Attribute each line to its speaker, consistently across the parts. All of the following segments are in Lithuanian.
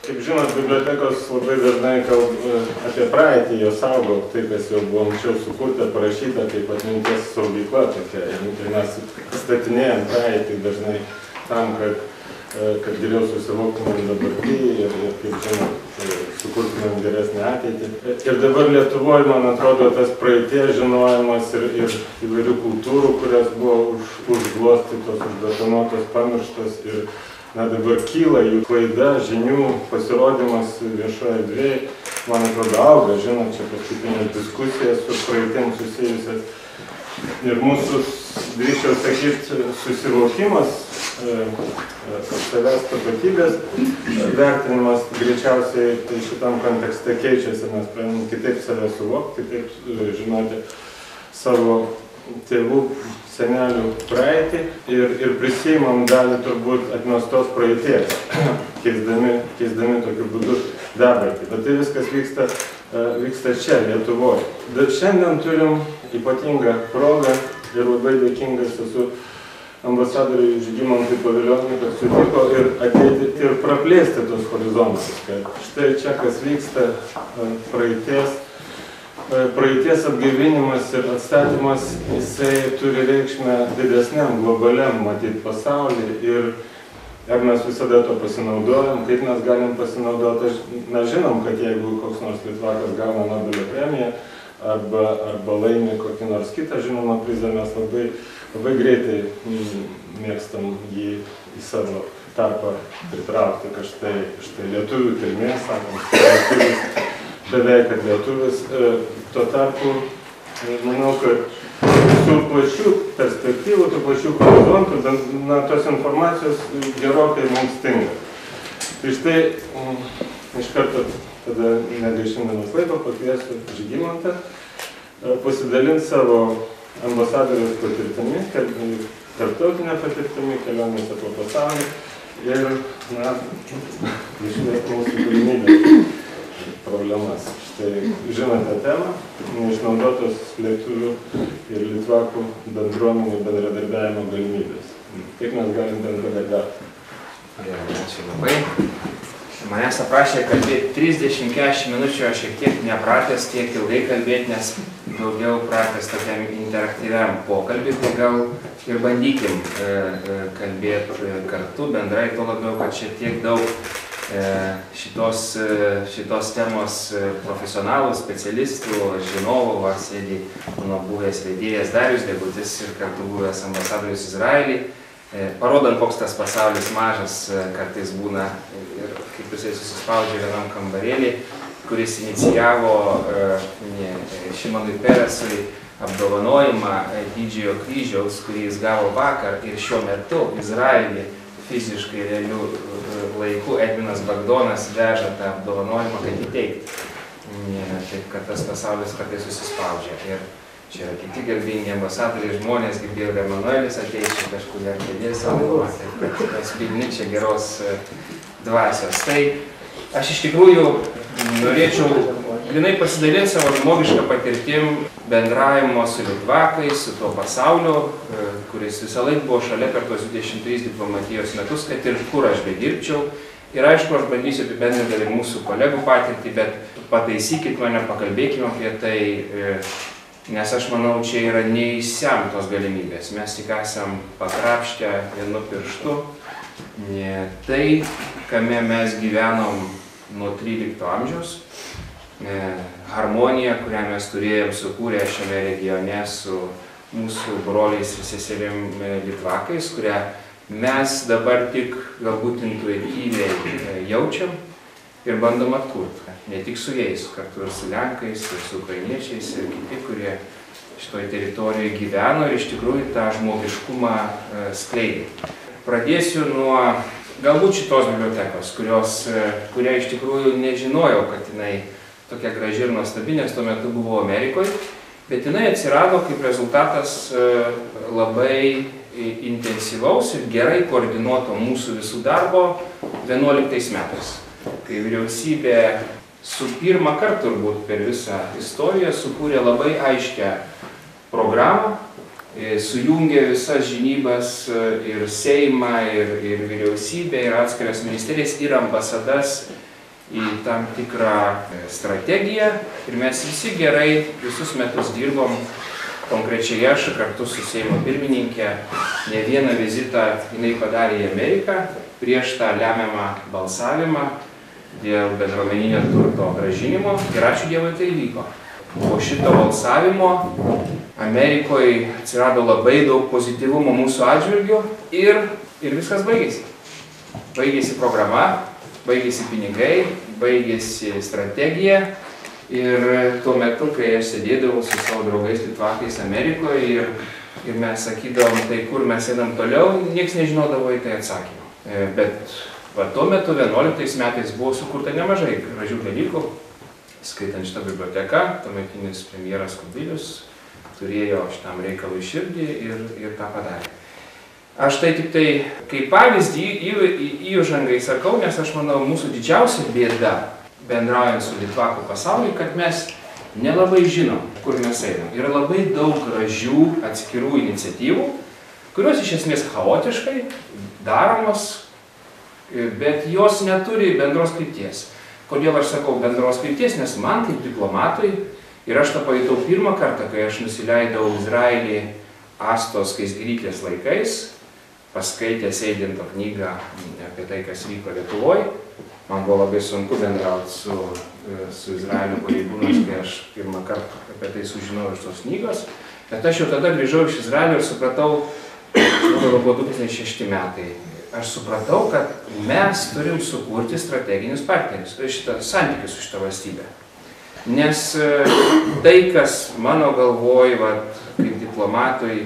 Speaker 1: Kaip žinot, bibliotekos labai dažnai kalba apie praeitį, jos saugo tai, kas jau buvo anksčiau sukurta, parašyta, kaip atminties saugykla tokia. Ir mes statinėjam praeitį dažnai tam, kad geriau susivoktumėm dabartį ir kaip žinot, sukurtumėm geresnį ateitį. Ir dabar Lietuvoje, man atrodo, tas praeities žinojimas ir įvairių kultūrų, kurios buvo užglostytos, užbetonuotos, pamirštos ir dabar kyla jų klaida, žinių pasirodymas viešoje erdvėje, man atrodo, auga, žinot, čia paskutinės diskusijas su praeitim susijusias. Ir mūsų, drįsčiau sakyti, susivokimas, savęs tapatybės vertinimas greičiausiai tai šitam kontekste keičiasi, mes pradedam kitaip save suvokti, kitaip žinoti savo tėvų, senelių praeitį ir prisiimam dalį turbūt atmestos praeities, keisdami tokiu būdu dabartį. Bet tai viskas vyksta čia, Lietuvoje. Bet šiandien turim ypatingą progą ir labai dėkingas esu ambasadoriui Žygimantui Pavilioniui, kad sutiko ir ateiti ir praplėsti tos horizontus. Kad štai čia, kas vyksta praeities atgaivinimas ir atstatymas, jisai turi reikšmę didesniam, globaliam, matyt, pasaulyje. Ir ar mes visada to pasinaudojam, kaip mes galim pasinaudoti. Mes žinom, kad jeigu koks nors litvakas gauna Nobelio premiją arba laimi kokį nors kitą žinomą prizą, mes labai greitai mėgstam jį į savo tarpą pritraukti, kad štai lietuvių kilmės, sakom, beveik kad lietuvis. Tuo tarpu, manau, kad visų plačių perspektyvų, tų plačių horizontų, tos informacijos gerokai mums stinga. Tai štai, iš karto, tada negaišindamas laiko, pakviesiu Žygimantą pasidalinti savo ambasadoriaus patirtimi, tarptautinę patirtimi, kelionėse po pasaulį ir, išvesti mūsų galimybės problemas. Štai žinote temą, neišnaudotos lietuvių ir litvakų bendruomenių bendradarbiavimo galimybės. Kaip mes galim bendradarbiauti?
Speaker 2: Ačiū labai. Manęs aprašė kalbėti 30-40 minučių, aš šiek tiek nepratęs tiek ilgai kalbėti, nes daugiau pratęs tokiam interaktyviam pokalbį, tai gal ir bandykim kalbėti kartu bendrai, tuo labiau, kad šiek tiek daug šitos temos profesionalų, specialistų, žinovų, sėdi mano buvęs vedėjas Darius Degutis ir kartu buvęs ambasadorius Izraelį, parodant, koks tas pasaulis mažas kartais būna ir kaip jisai susispaudžia vienam kambarėlį, kuris inicijavo Šimonui Peresui apdovanojimą Didžiojo kryžiaus, kurį jis gavo vakar ir šiuo metu Izraelį fiziškai realių laikų Edvinas Bagdonas veža tą apdovanojimą, kad įteikti. Taip, kad tas pasaulis kartais susispaudžia. Ir čia yra kiti garbingi ambasadoriai žmonės, girdėjau, Emanuelis ateis čia kažkur ir kėdės savo, taip, kad spilni čia geros dvasios. Tai aš iš tikrųjų norėčiau grynai pasidalinti savo žmogišką patirtim bendravimo su litvakais, su tuo pasauliu, kuris visą laiką buvo šalia per tos 23 diplomatijos metus, kad ir kur aš bedirbčiau. Ir aišku, aš bandysiu apibendrinti ir mūsų kolegų patirtį, bet pataisykit mane, pakalbėkime apie tai, nes aš manau, čia yra neįsemtos galimybės. Mes tik esam pakrapštę vienu pirštu. Tai, kame mes gyvenom nuo 13 amžiaus, harmonija, kurią mes turėjom sukūrę šiame regione su mūsų broliais ir seserim litvakais, kurią mes dabar tik galbūt intuityviai jaučiam ir bandom atkurti. Ne tik su jais, kartu ir su lenkais, ir su ukrainiečiais, ir kiti, kurie šitoje teritorijoje gyveno ir iš tikrųjų tą žmogiškumą skleidė. Pradėsiu nuo galbūt šitos bibliotekos, kurią iš tikrųjų nežinojau, kad jinai tokia graži ir nuostabi, nes tuo metu buvau Amerikoje, bet jinai atsirado kaip rezultatas labai intensyvaus ir gerai koordinuoto mūsų visų darbo 11 metais, kai vyriausybė su pirmą kartą turbūt per visą istoriją sukūrė labai aiškę programą, sujungė visas žinybas ir Seimą, ir vyriausybę, ir atskiras ministerijas, ir ambasadas į tam tikrą strategiją ir mes visi gerai visus metus dirbom, konkrečiai aš kartu su Seimo pirmininkė ne vieną vizitą jinai padarė į Ameriką prieš tą lemiamą balsavimą dėl bendruomeninio turto grąžinimo ir ačiū Dievui tai vyko. Po šito balsavimo Amerikoje atsirado labai daug pozityvumo mūsų atžvilgių ir viskas baigėsi. Baigėsi programa, baigėsi pinigai, baigėsi strategija ir tuo metu, kai aš sėdėdavau su savo draugais litvakais Amerikoje ir mes sakydavom, tai kur mes einam toliau, nieks nežinodavo į tai atsakymą. Bet tuo metu 11 metais buvo sukurta nemažai gražių dalykų, skaitant šitą biblioteką, tuometinis premjeras Kubilius turėjo šitam reikalui širdį ir tą padarė. Aš tai tik tai kaip pavyzdį įžangai sakau, nes aš manau, mūsų didžiausia bėda bendraujant su litvakų pasauliu, kad mes nelabai žinom, kur mes einam. Yra labai daug gražių atskirų iniciatyvų, kurios iš esmės chaotiškai daromos, bet jos neturi bendros krypties. Kodėl aš sakau bendros krypties? Nes man kaip diplomatui, ir aš tą pajutau pirmą kartą, kai aš nusileidau Izraelį Astos Skaisgiryklės laikais, paskaitęs Eidinto knygą apie tai, kas vyko Lietuvoje. Man buvo labai sunku bendrauti su Izraelio pareigūnais, kai aš pirmą kartą apie tai sužinojau iš tos knygos. Bet aš jau tada grįžau iš Izraelio ir supratau, buvo 2006 metai, aš supratau, kad mes turim sukurti strateginius partnerius, santykius su šitą valstybę. Nes tai, kas mano galvoj, kaip diplomatui,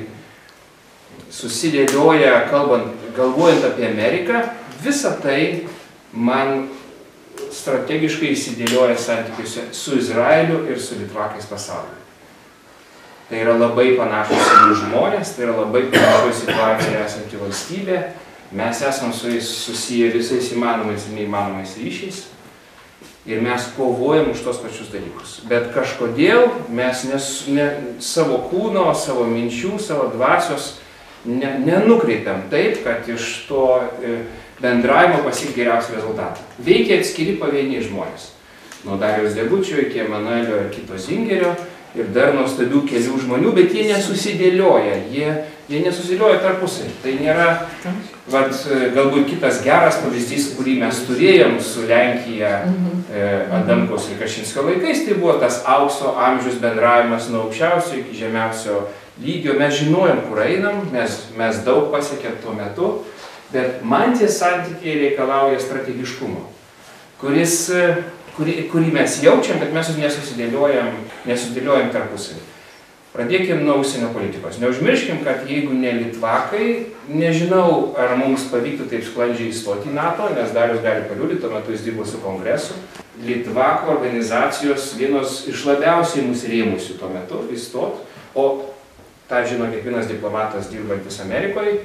Speaker 2: susidėlioja, galvojant apie Ameriką, visa tai man strategiškai įsidėlioja santykiuose su Izraeliu ir su litvakais pasauliu. Tai yra labai panašus į žmonės, tai yra labai panašus situacija esanti valstybė, mes esam su jais susiję visais įmanomais ir neįmanomais ryšiais ir mes kovojam už tos pačius dalykus. Bet kažkodėl mes savo kūno, savo minčių, savo dvasios nenukreipiam taip, kad iš to bendravimo pasiekti geriausią rezultatą. Veikia atskiri pavieniai žmonės. Nuo Dariaus Degučio iki Emanuelio ir Kito Zingerio ir dar nuostabių kelių žmonių, bet jie nesusidėlioja, jie nesusidėlioja tarpusai. Tai nėra, galbūt kitas geras pavyzdys, kurį mes turėjom su Lenkija Adamkaus ir Kačinskio laikais, tai buvo tas aukso amžius bendravimas nuo aukščiausio iki žemiausio lygio. Mes žinojom, kur einam, mes daug pasiekėm tuo metu, bet man tie santykiai reikalauja strategiškumo, kurį mes jaučiam, bet mes nesusidėliojam tarpusavy. Pradėkim nuo užsienio politikos. Neužmirškim, kad jeigu ne litvakai, nežinau, ar mums pavyktų taip sklandžiai įstoti į NATO, nes Darius gali paliudyti, tuo metu jis dirbo su kongresu. Litvakų organizacijos vienos iš labiausiai mus rėmusių tuo metu įstot, o tą žino kiekvienas diplomatas dirbantis Amerikoje,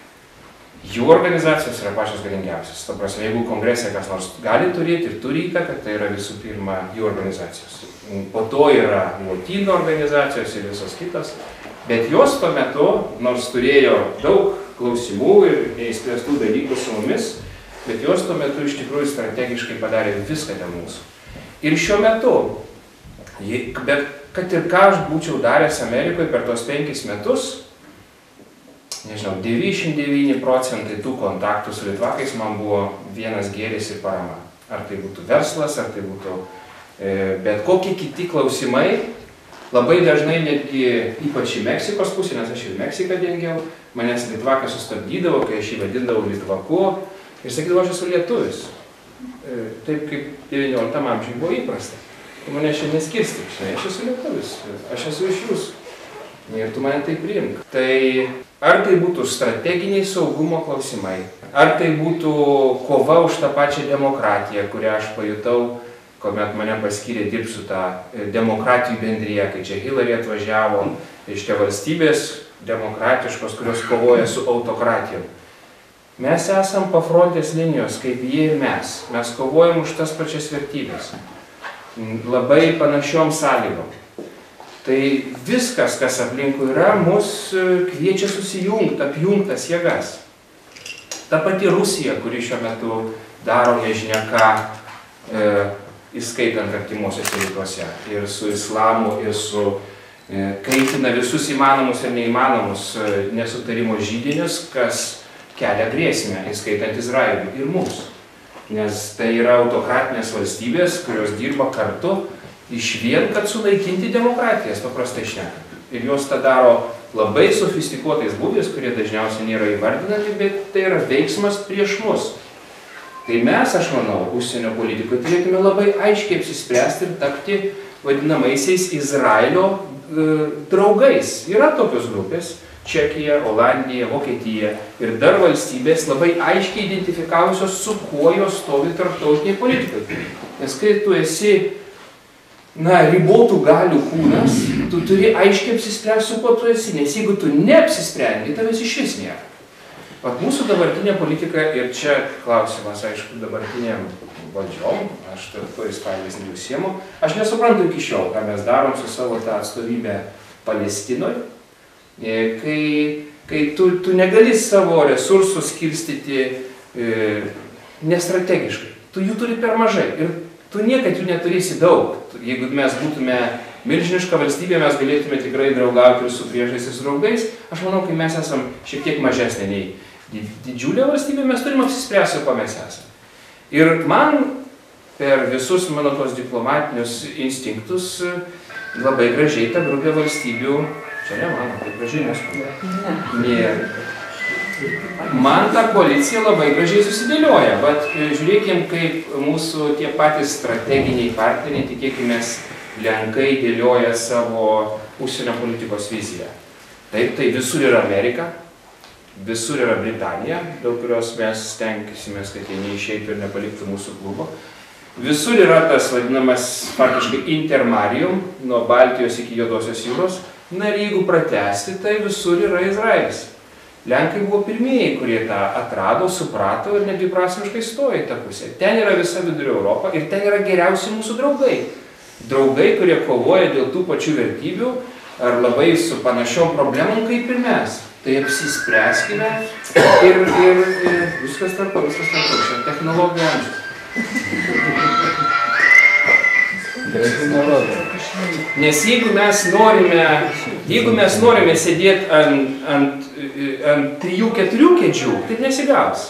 Speaker 2: jų organizacijos yra pačios galingiausios. Ta prasme, jeigu kongrese kas nors gali turėti ir turi įtaką, tai yra visų pirma jų organizacijos. Po to yra lotynų organizacijos ir visos kitos. Bet jos tuo metu, nors turėjo daug klausimų ir neįspręstų dalykų su mumis, bet jos tuo metu iš tikrųjų strategiškai padarė viską dėl mūsų. Ir šiuo metu, bet kad ir ką aš būčiau daręs Amerikoje per tos 5 metus, nežinau, 99% tų kontaktų su litvakais man buvo vienas gėris ir parama. Ar tai būtų verslas, ar tai būtų bet kokie kiti klausimai. Labai dažnai netgi, ypač į Meksikos pusę, nes aš ir Meksiką dengiau, manęs litvakas sustabdydavo, kai aš jį vadindavau litvaku ir sakydavo, aš esu lietuvis. Taip kaip 19 amžiuje buvo įprasta. Mane šiandien neskirstyk, aš esu lietuvis, aš esu iš jūsų. Ir tu mane tai priimk. Tai ar tai būtų strateginiai saugumo klausimai, ar tai būtų kova už tą pačią demokratiją, kurią aš pajutau, kuomet mane paskyrė dirbti su tą demokratijų bendryje, kai čia Hillary atvažiavo iš tie valstybės demokratiškos, kurios kovoja su autokratijom. Mes esam pafrontės linijos, kaip jie ir mes. Mes kovojam už tas pačias vertybės. Labai panašiom sąlygom. Tai viskas, kas aplinkui yra, mus kviečia susijungti, apjungtas jėgas. Ta pati Rusija, kuri šiuo metu daro nežinia ką įskaitant artimuosiuose rytuose, ir su islamu, ir su kaitina visus įmanomus ir neįmanomus nesutarimo židinius, kas kelia grėsmę, įskaitant Izraelį ir mums. Nes tai yra autokratinės valstybės, kurios dirba kartu išvien, kad sunaikinti demokratijas, paprastai šnekant. Ir jos tą daro labai sofistikuotais būdais, kurie dažniausiai nėra įvardinami, bet tai yra veiksmas prieš mus. Tai mes, aš manau, užsienio politikoje turėtume labai aiškiai apsispręsti ir tapti vadinamaisiais Izraelio draugais. Yra tokios grupės - Čekija, Olandija, Vokietija ir dar valstybės labai aiškiai identifikavusios, su kuo jos stovi tarptautiniai politikai. Nes kai tu esi ribotų galių kūnas, tu turi aiškiai apsispręsti, su kuo tu esi, nes jeigu tu neapsisprendi, tavęs išvis nėra. Vat mūsų dabartinė politika, ir čia klausimas, aišku, dabartiniam valdžiom, aš tais pavyzdžiais neužsiemu, aš nesuprantu iki šiol, ką mes darom su savo tą atstovybę Palestinoje, kai tu negali savo resursų skirstyti nestrategiškai, tu jų turi per mažai ir tu niekad jų neturėsi daug. Jeigu mes būtume milžiniška valstybė, mes galėtume tikrai draugauti ir su priešais ir su draugais. Aš manau, kai mes esam šiek tiek mažesnė nei didžiulė valstybė, mes turim apsispręsti, ko mes esame. Ir man per visus mano tos diplomatinius instinktus labai gražiai ta grupė valstybių, čia ne mano, tai gražiai neskubė. Man ta koalicija labai gražiai susidėlioja, bet žiūrėkim, kaip mūsų tie patys strateginiai partneriai, tikėkimės, Lenkai dėlioja savo užsienio politikos viziją. Taip, tai visur yra Amerika, visur yra Britanija, dėl kurios mes stengsimės, kad jie neišeitų ir nepaliktų mūsų klubo. Visur yra tas vadinamas faktiškai intermarium, nuo Baltijos iki Juodosios jūros. Na ir jeigu pratęsti, tai visur yra Izraelis. Lenkai buvo pirmieji, kurie tą atrado, suprato ir netgi prasmiškai stojo į tą pusę. Ten yra visa Vidurio Europa ir ten yra geriausi mūsų draugai. Draugai, kurie kovoja dėl tų pačių vertybių ar labai su panašiom problemom kaip ir mes. Tai apsispręskime ir viskas tarpo, šią technologiją amžių. Nes jeigu mes norime sėdėti ant 3-4 kėdžių, tai nesigaus.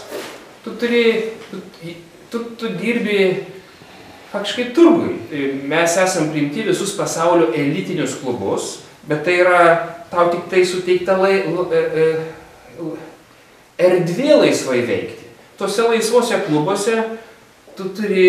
Speaker 2: Tu dirbi faktiškai turgui. Mes esam priimti visus pasaulio elitinius klubus, bet tai yra tau tik tai suteikta erdvė laisvai veikti. Tuose laisvose klubuose tu turi,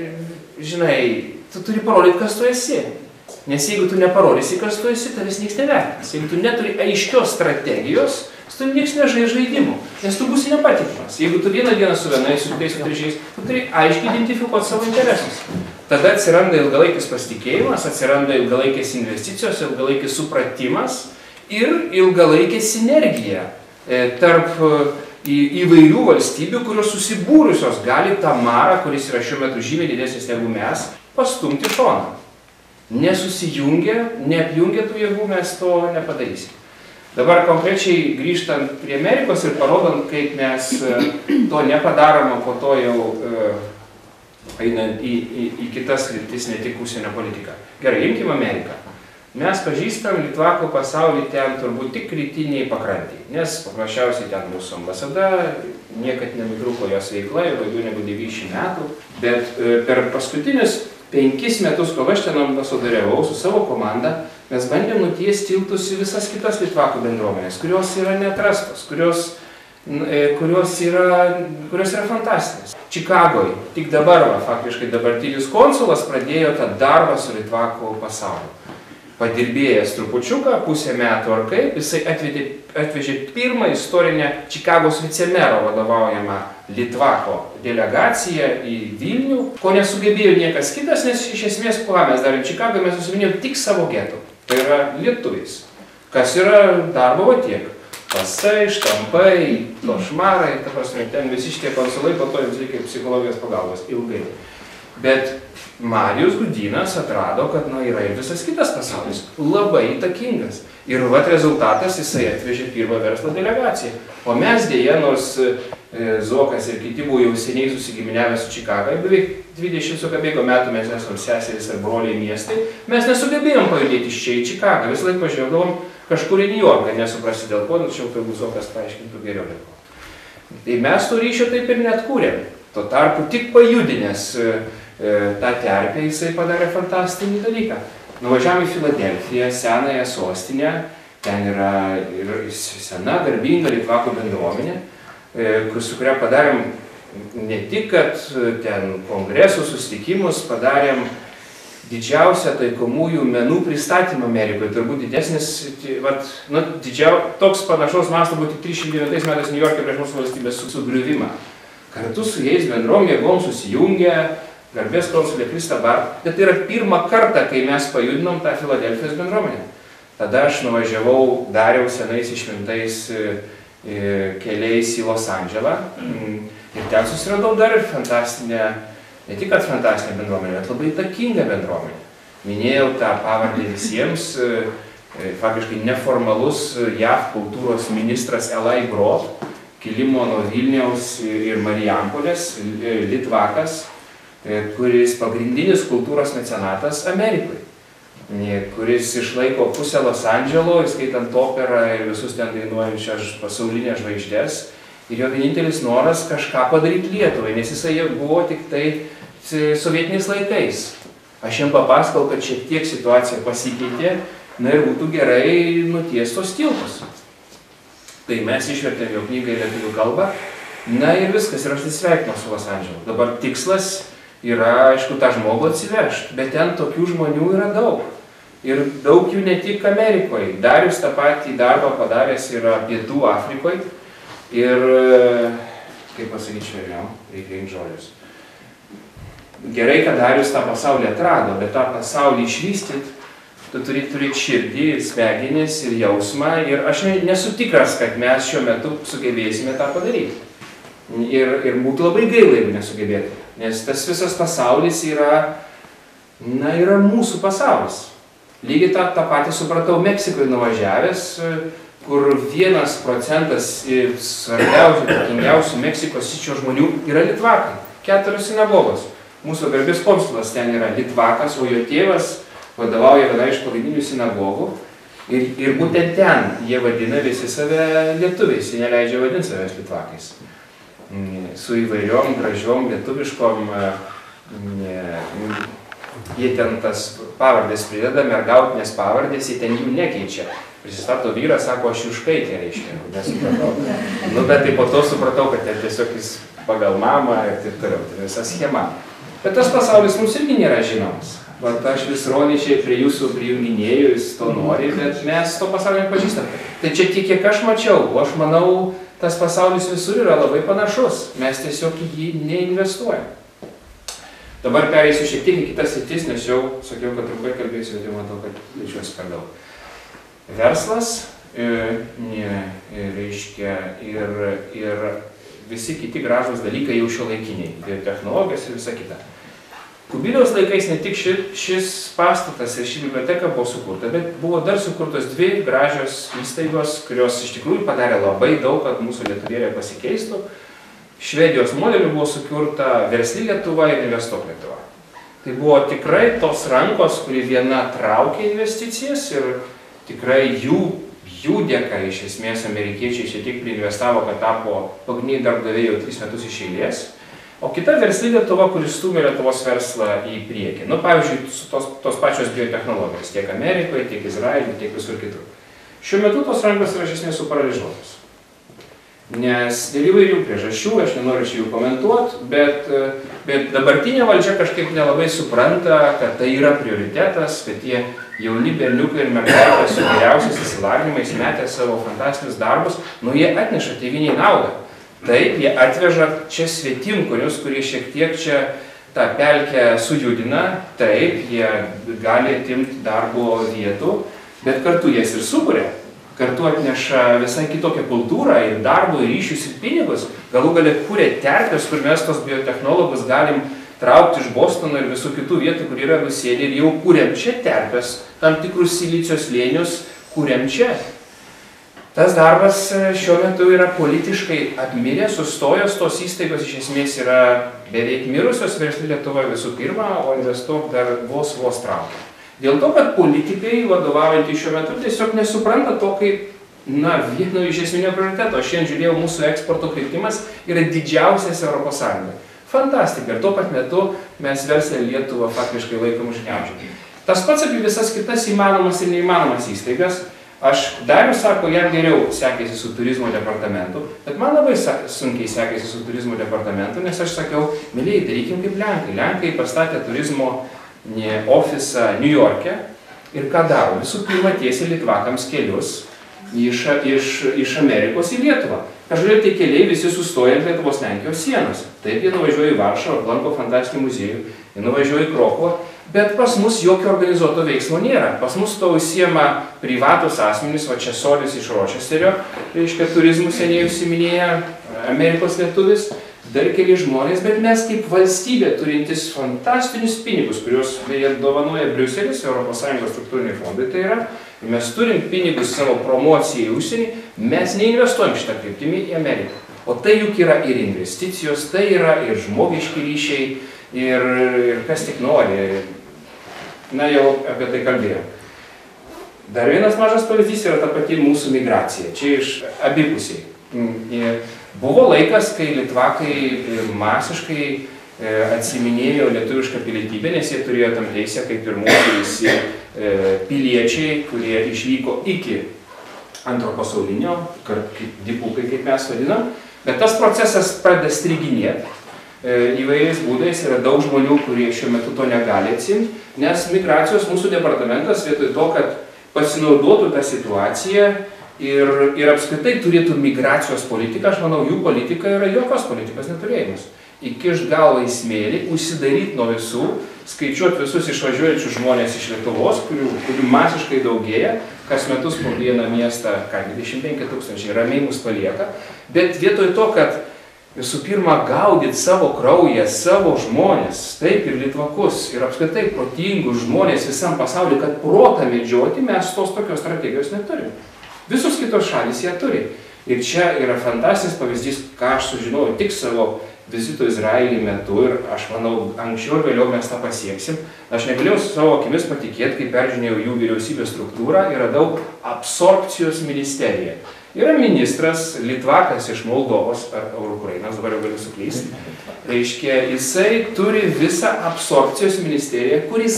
Speaker 2: tu turi parodyti, kas tu esi. Nes jeigu tu neparodysi, kas tu esi, tavęs nieks nevertins. Jeigu tu neturi aiškios strategijos, tu nieks nežais žaidimų, nes tu būsi nepatikimas. Jeigu tu vieną dieną su vienais, su kitais, su trečiais, tu turi aiškiai identifikuoti savo interesus. Tada atsiranda ilgalaikis pasitikėjimas, atsiranda ilgalaikės investicijos, ilgalaikis supratimas ir ilgalaikė sinergija tarp įvairių valstybių, kurios susibūrusios gali tą marą, kuris yra šiuo metu žymiai didesnis negu mes, pastumti šoną. Nesusijungę, neapjungę tų jėgų mes to nepadarysim. Dabar konkrečiai grįžtant prie Amerikos ir parodant, kaip mes to nepadarome, po to jau einant į kitas kryptis, ne tik užsienio politiką. Gerai, imkim Ameriką. Mes pažįstam litvakų pasaulį ten turbūt tik rytiniai pakrantį, nes paprasčiausiai ten mūsų ambasada, niekad nenutrūko jos veikla, jau daugiau negu 90 metų, bet per paskutinius 5 metus, kol aš ten ambasadoriavau su savo komanda, mes bandėm nutiesti tiltus į visas kitas litvakų bendruomenės, kurios yra neatrastos, kurios yra fantastinės. Čikagoje, tik dabar, faktiškai dabartinis konsulas pradėjo tą darbą su litvakų pasauliu. Padirbėjęs trupučiuką, pusę metų ar kaip, jisai atvežė pirmą istorinę Čikagos vicemero vadovaujamą litvako delegaciją į Vilnių, ko nesugebėjo niekas kitas, nes iš esmės, kuo mes darėm Čikagą, mes susiminėjom tik savo getų. Tai yra lietuviais. Kas yra darbo tiek. Pasai, štampai, košmarai, ta prasme, ten visi šitie konsulai, po to jums reikia psichologijos pagalbos ilgai. Bet Marijus Gudynas atrado, kad yra ir visas kitas pasaulis, labai įtakingas. Ir rezultatas jisai atvežė pirmą verslo delegaciją. O mes dėja, nors Zuokas ir kiti buvo jau seniai susigiminiavę su Čikaga, beveik 20 su kabėgo metų mes esam seserys ir broliai miestai, mes nesugebėjom pajudėti iš čia į Čikagą, vis laik važiuodavom kažkur į New Yorką, nesuprasti dėl ko, tačiau turbūt Zuokas paaiškintų geriau dėl ko. Tai mes to ryšio taip ir net kūrėm. Tuo tarpu tik pajudinės tą terpę jisai padarė fantastinį dalyką. Nuvažiavom į Filadelfiją, senąją sostinę, ten yra ir sena, garbinga litvakų bendruomenė, su kuria padarėm ne tik, kad ten kongresų susitikimus, padarėm didžiausią taikomųjų menų pristatymą Amerikoje, turbūt didesnis, toks panašaus masto buvo tik 309 metais New York'e prieš mūsų valstybės sugriuvimą. Kartu su jais bendrom jėgom susijungė garbės konsulė Krista Bart, bet tai yra pirmą kartą, kai mes pajudinom tą Filadelfijos bendruomenę. Tada aš nuvažiavau, dariau senais išmintais keliais į Los Andželą ir ten susiradau dar ir fantastinę, ne tik kad fantastinę bendruomenę, bet labai įtakingą bendruomenę. Minėjau tą pavardę visiems, faktiškai neformalus JAV kultūros ministras Eli Broad, kilimo nuo Vilniaus ir Marijampolės, litvakas, kuris pagrindinis kultūros mecenatas Amerikoje, kuris išlaiko pusę Los Andželo, įskaitant operą ir visus ten dainuojančias pasaulinės žvaigždės. Ir jo vienintelis noras kažką padaryti Lietuvai, nes jisai buvo tik tai sovietiniais laikais. Aš jam papasakau, kad šiek tiek situacija pasikeitė, ir būtų gerai nutiestos tiltus. Tai mes išvertėm jo knygą į lietuvių kalbą, ir viskas, ir aš tai sveikinu su Los Andželu. Dabar tikslas yra, aišku, tą žmogų atsivežti, bet ten tokių žmonių yra daug. Ir daug jų ne tik Amerikoje. Darius tą patį darbą padaręs yra Pietų Afrikoje. Ir, kaip pasakyti švelniau, reikia rinkti žodžius. Gerai, kad Darius tą pasaulį atrado, bet tą pasaulį išvystyti, tu turi turėti širdį, smegenis ir jausmą. Ir aš nesu tikras, kad mes šiuo metu sugebėsime tą padaryti. Ir būtų labai gaila, jeigu nesugebėtume. Nes tas visas pasaulis yra mūsų pasaulis. Lygiai tą patį supratau Meksikoje nuvažiavęs, kur 1% svarbiausių, takingiausių Meksikos sičio žmonių yra litvakai. 4 sinagogos. Mūsų garbės konsulas ten yra litvakas, o jo tėvas vadovauja viena iš pagrindinių sinagogų. Ir būtent ten jie vadina visi save lietuviais, jie neleidžia vadinti savęs litvakais. Su įvairiom, gražiom, lietuviškom, jie ten tas pavardės prideda, mergautinės pavardės, jie ten jų nekeičia. Prisistato vyras, sako, aš Juškaitė, reiškia, nesupratau. Bet tai po to supratau, kad ten tiesiog jis pagal mamą ir taip toliau, tai visa schema. Bet tas pasaulis mums irgi nėra žinomas. Aš vis roničiai prie jūsų prijunginėjau, jis to nori, bet mes to pasaulio nepažįstam. Tai čia tik kiek aš mačiau, o aš manau, tas pasaulis visur yra labai panašus. Mes tiesiog į jį neinvestuojam. Dabar pereisiu šiek tiek į kitas sritis, nes jau sakiau, kad trumpai kalbėsiu, bet jau matau, kad laičiuosi per daug. Verslas, reiškia, ir visi kiti gražūs dalykai jau šiuolaikiniai, biotechnologijos ir visa kita. Kubiliaus laikais ne tik šis pastatas ir ši biblioteka buvo sukurta, bet buvo dar sukurtos 2 gražios įstaigos, kurios iš tikrųjų padarė labai daug, kad mūsų Lietuvėlė pasikeistų. Švedijos modeliu buvo sukurta Versli Lietuva ir Investuok Lietuva. Tai buvo tikrai tos rankos, kuri viena traukė investicijas ir tikrai jų dėka iš esmės amerikiečiai šiek tiek priinvestavo, kad tapo pagrindiniai darbdaviai jau 3 metus iš eilės. O kita Versli Lietuva, kuris stūmė Lietuvos verslą į priekį. Pavyzdžiui, tos pačios biotechnologijos tiek Amerikoje, tiek Izraelyje, tiek visur kitur. Šiuo metu tos rankos yra iš esmės suparaližuotos. Nes dėl įvairių priežasčių, aš nenoriu čia jų komentuoti, bet dabartinė valdžia kažkaip nelabai supranta, kad tai yra prioritetas, kad tie jauni berniukai ir mergaitės su geriausiais išsilavinimais metė savo fantastinius darbus, jie atneša tėvynei naudą. Taip, jie atveža čia svetimkurius, kurie šiek tiek čia tą pelkę sujudina, taip, jie gali atimti darbo vietų, bet kartu jas ir sukuria. Kartu atneša visai kitokią kultūrą ir darbo, ir ryšius, ir pinigus. Galų gale kūrė terpės, kur mes tos biotechnologus galim traukti iš Bostono ir visų kitų vietų, kur yra nusėdę ir jau kūrėm čia terpės, tam tikrus silicio slėnius kūrėm čia. Tas darbas šiuo metu yra politiškai apmiręs, sustojęs, tos įstaigos iš esmės yra beveik mirusios, versli Lietuvoje visų pirma, o investuok dar vos traukia. Dėl to, kad politikai vadovaujantys šiuo metu tiesiog nesupranta to kaip, vieno iš esminio prioriteto. Aš šiandien žiūrėjau, mūsų eksporto kritimas yra didžiausias Europos Sąjungoje. Fantastika. Ir tuo pat metu mes verslą Lietuvą faktiškai laikom užgniaužę. Tas pats apie visas kitas įmanomas ir neįmanomas įstaigas. Darius sako, jam geriau sekėsi su turizmo departamentu, bet man labai sunkiai sekėsi su turizmo departamentu, nes aš sakiau, mėlyje, darykim kaip Lenkai. Lenkai pastatė turizmo ofisą New York'e ir ką daro? Visų pirma tiesiai litvakams kelius iš Amerikos į Lietuvą. Kažkaip tie keliai visi sustoja ant Lietuvos-Lenkijos sienos. Taip, jie nuvažiuoja į Varšuvą, aplanko fantastinį muziejų, jie nuvažiuoja į Krokuvą. Bet pas mus jokio organizuoto veiksmo nėra. Pas mus to užsiema privatus asmenys, va čia Solis iš Ročesterio, reiškia turizmų seniai užsiminėja, Amerikos lietuvis, dar keli žmonės, bet mes kaip valstybė turintis fantastinius pinigus, kuriuos beje dovanoja Briuselis, ES struktūriniai fondai tai yra, mes turim pinigus savo promocijai į užsienį, mes neinvestuojam šitą kryptimį į Ameriką. O tai juk yra ir investicijos, tai yra ir žmogiški ryšiai, ir kas tik nori. Jau apie tai kalbėjau. Dar vienas mažas pavyzdys yra ta pati mūsų migracija. Čia iš abipusiai. Buvo laikas, kai litvakai masiškai atsiminėjo lietuvišką pilietybę, nes jie turėjo tam teisę, kaip ir mūsų visi piliečiai, kurie išvyko iki antro pasaulinio, dipukai, kaip mes vadinam. Bet tas procesas pradeda striginėti. Įvairiais būdais yra daug žmonių, kurie šiuo metu to negali atsimti, nes migracijos mūsų departamentas vietoj to, kad pasinaudotų tą situaciją ir apskritai turėtų migracijos politiką, aš manau, jų politika yra jokios politikos neturėjimas. Įkišt galvą į smėlį, užsidaryti nuo visų, skaičiuoti visus išvažiuojančius žmonės iš Lietuvos, kurių masiškai daugėja, kas metus po vieną miestą, 25 000 ramiai mus palieka, bet vietoj to, kad visų pirma, gaudyti savo kraują, savo žmonės, taip ir litvakus, ir apskritai protingus žmonės visam pasauliu, kad protą medžioti, mes tos tokios strategijos neturim. Visus kitos šalys ją turi. Ir čia yra fantastinis pavyzdys, ką aš sužinojau tik savo vizito Izraelį metu ir aš manau, anksčiau ir vėliau mes tą pasieksim. Aš negalėjau su savo akimis patikėti, kai peržiūrėjau jų vyriausybės struktūrą ir radau absorpcijos ministeriją. Yra ministras, litvakas iš Moldovos, ar Ukrainos, dabar jau galiu suklysti. Reiškia, jisai turi visą absorpcijos ministeriją, kuris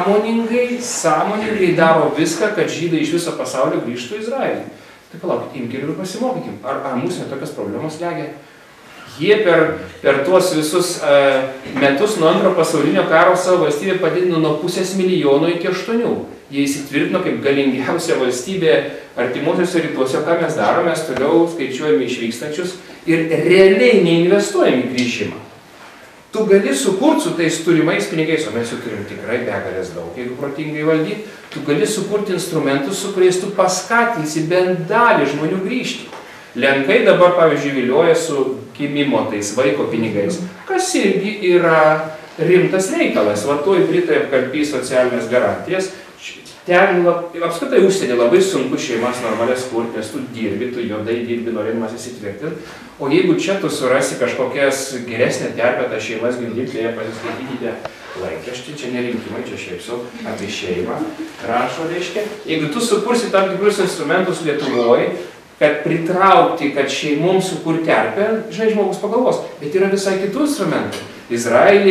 Speaker 2: sąmoningai daro viską, kad žydai iš viso pasaulio grįžtų į Izraelį. Tai palaukit, imkim ir pasimokykim. Ar mūsų tokias problemos legia? Jie per tuos visus metus nuo antro pasaulinio karo savo valstybę padidino nuo 500 000 iki 8 000. Jie įsitvirtino kaip galingiausia valstybė artimuosiuose rytuose, ką mes darome, mes toliau skaičiuojame išvykstančius ir realiai neinvestuojame į grįžimą. Tu gali sukurti su tais turimais pinigais, o mes jų turim tikrai begalės daug, jeigu protingai valdyti, tu gali sukurti instrumentus, su kuriais tu paskatinsi bent dalį žmonių grįžti. Lenkai dabar, pavyzdžiui, vilioja su gimimo tais vaiko pinigais, kas irgi yra rimtas reikalas. Vartuoji Britai apkarpys socialinės garantijas. Ten apskritai užsienį labai sunku šeimas normalias kurti, nes tu dirbi, tu juodai dirbi, norėdamas įsitvirtinti. O jeigu čia tu surasi kažkokias geresnę terpę tą šeimas gimdyti, tai pasiskaitykite laikraštį, čia nerinkimai, čia šiaip su apie šeimą rašo, reiškia. Jeigu tu sukursi tam tikrus instrumentus Lietuvoje, kad pritraukti, kad šeimoms sukurti terpę, žinai, žmogus pagalvos, bet yra visai kitų instrumentų. Izraelį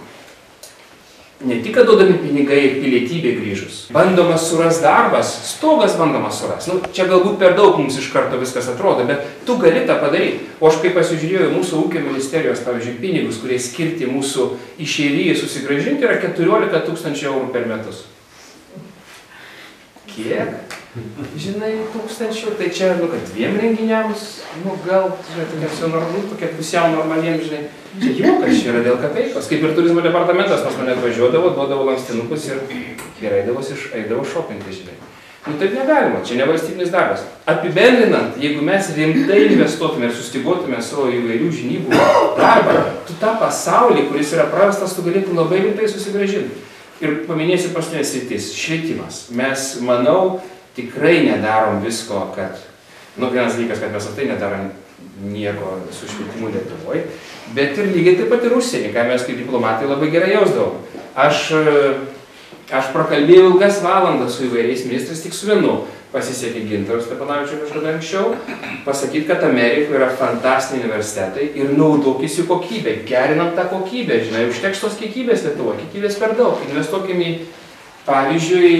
Speaker 2: ne tik, kad duodami pinigai ir pilietybė grįžus, bandomas suras darbas, stogas bandomas suras. Čia galbūt per daug mums iš karto viskas atrodo, bet tu gali tą padaryti. O aš kaip pasižiūrėjau mūsų ūkio ministerijos, pavyzdžiui, pinigus, kurie skirti mūsų išeivyjai susigrąžinti, yra 14 000 eurų per metus. Kiek? Žinai, 1000, tai čia, kad 2 renginiams, gal, tokia pusiau normaliems, žinai, čia juokas čia yra dėl kapeikos. Kaip ir turizmo departamentas pas mane atvažiuodavo, duodavo lankstinukus ir eidavo šopinti, žinai. Nu taip negalima, čia ne valstybinis darbas. Apibendrinant, jeigu mes rimtai investuotume ir sustyguotume savo įvairių žinybų darbą, tu tą pasaulį, kuris yra prarastas, tu galėtum labai rimtai susigrąžinti. Ir paminėsiu paskutinę sritis – švietimas. Mes, manau, tikrai nedarom visko, kad... vienas dalykas, kad mes aptai nedarom nieko su švietimu Lietuvoje, bet ir lygiai taip pat ir užsienį, ką mes kaip diplomatai labai gerai jausdavom. Aš prakalbėjau ilgas valandas su įvairiais ministrais, tik su vienu pasisekė Gintaru Stepanavičiu kažkada anksčiau, pasakyti, kad Amerikoje yra fantastiniai universitetai ir naudokis jų kokybę, gerinam tą kokybę, žinai, užteks tos kiekybės Lietuvoje, kiekybės per daug. Investuokim į, pavyzdžiui,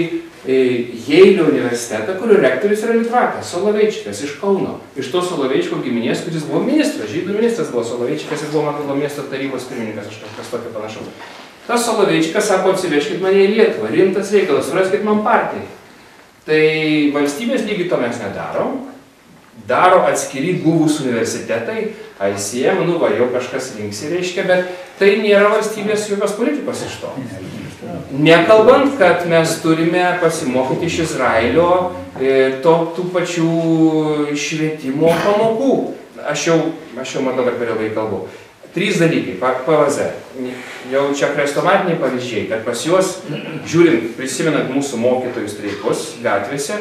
Speaker 2: Jeilio universitetą, kurio rektorius yra Litvakas, Soloveičikas iš Kauno. Iš to Soloveičiko giminės, kuris buvo ministras, žydų ministras buvo Soloveičikas ir buvo, man atrodo, miesto tarybos pirmininkas, aš kažkas tokio panašaus. Tas Soloveičikas sako, atsivežkit mane į Lietuvą, rimtas reikalas, suraskit man partijai. Tai valstybės lygiai to mes nedarom, daro atskiri guvūs universitetai, ICM, nu va, jau kažkas linksi reiškia, bet tai nėra valstybės jokios politikos iš to. Nekalbant, kad mes turime pasimokyti iš Izraelio tų pačių švietimo pamokų. Aš jau matau, kad per ilgai kalbu. 3 dalykai, PVZ. Jau čia chrestomatiniai pavyzdžiai, kad pas juos, žiūrint, prisimenant mūsų mokytojų streikus gatvėse,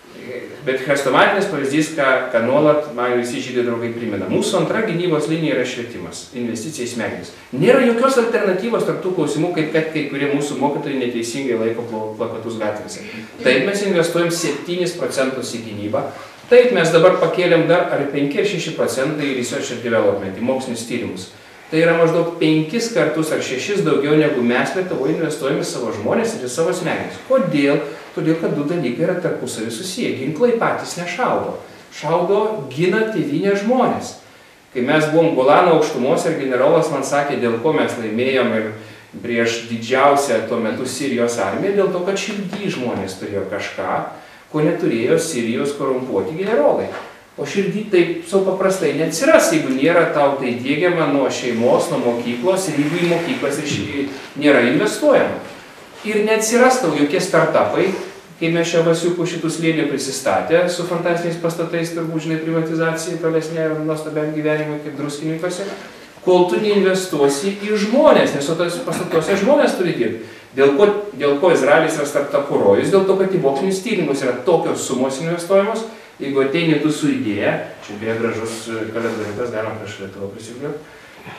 Speaker 2: bet chrestomatinis pavyzdys, ką nuolat man visi žydai draugai primena. Mūsų antra gynybos linija yra švietimas, investicija į smegenis. Nėra jokios alternatyvos tarp tų klausimų, kaip kad kai kurie mūsų mokytojai neteisingai laiko plakatus gatvėse. Taip mes investuojam 7% į gynybą. Taip mes dabar pakėlėm dar ar 5 ar 6% į research and development, į mokslinius tyrimus. Tai yra maždaug 5 kartus ar 6 daugiau, negu mes Lietuvoje investuojame į savo žmonės ir į savo smegenis. Kodėl? Todėl, kad 2 dalykai yra tarpusavy susiję. Ginklai patys nešaudo. Šaudo, gina tėvynę žmonės. Kai mes buvom Golano aukštumose ir generolas man sakė, dėl ko mes laimėjom ir prieš didžiausią tuo metu Sirijos armiją, dėl to, kad širdį žmonės turėjo kažką, ko neturėjo Sirijos korumpuoti generolai. O širdį taip sau paprastai neatsiras, jeigu nėra tau tai diegiama nuo šeimos, nuo mokyklos ir jeigu į mokyklas nėra investuojama. Ir neatsiras tau jokie startupai, kai mes čia Vasiukų šitų slėnį prisistatę su fantastiniais pastatais, turbūt žinai, privatizacijai, tolesnė nuostabiam gyvenimui kaip druskininkose, kol tu neinvestuosi į žmonės, nes tos pastatuose žmonės turi dirbti. Dėl ko Izraelis yra startupų rojus, dėl to, kad į mokslinius tyrimus yra tokios sumos investuojamos, jeigu ateini tu su idėja, čia beje gražus kalendoriukas, galima prieš Lietuvą prisikliuoti,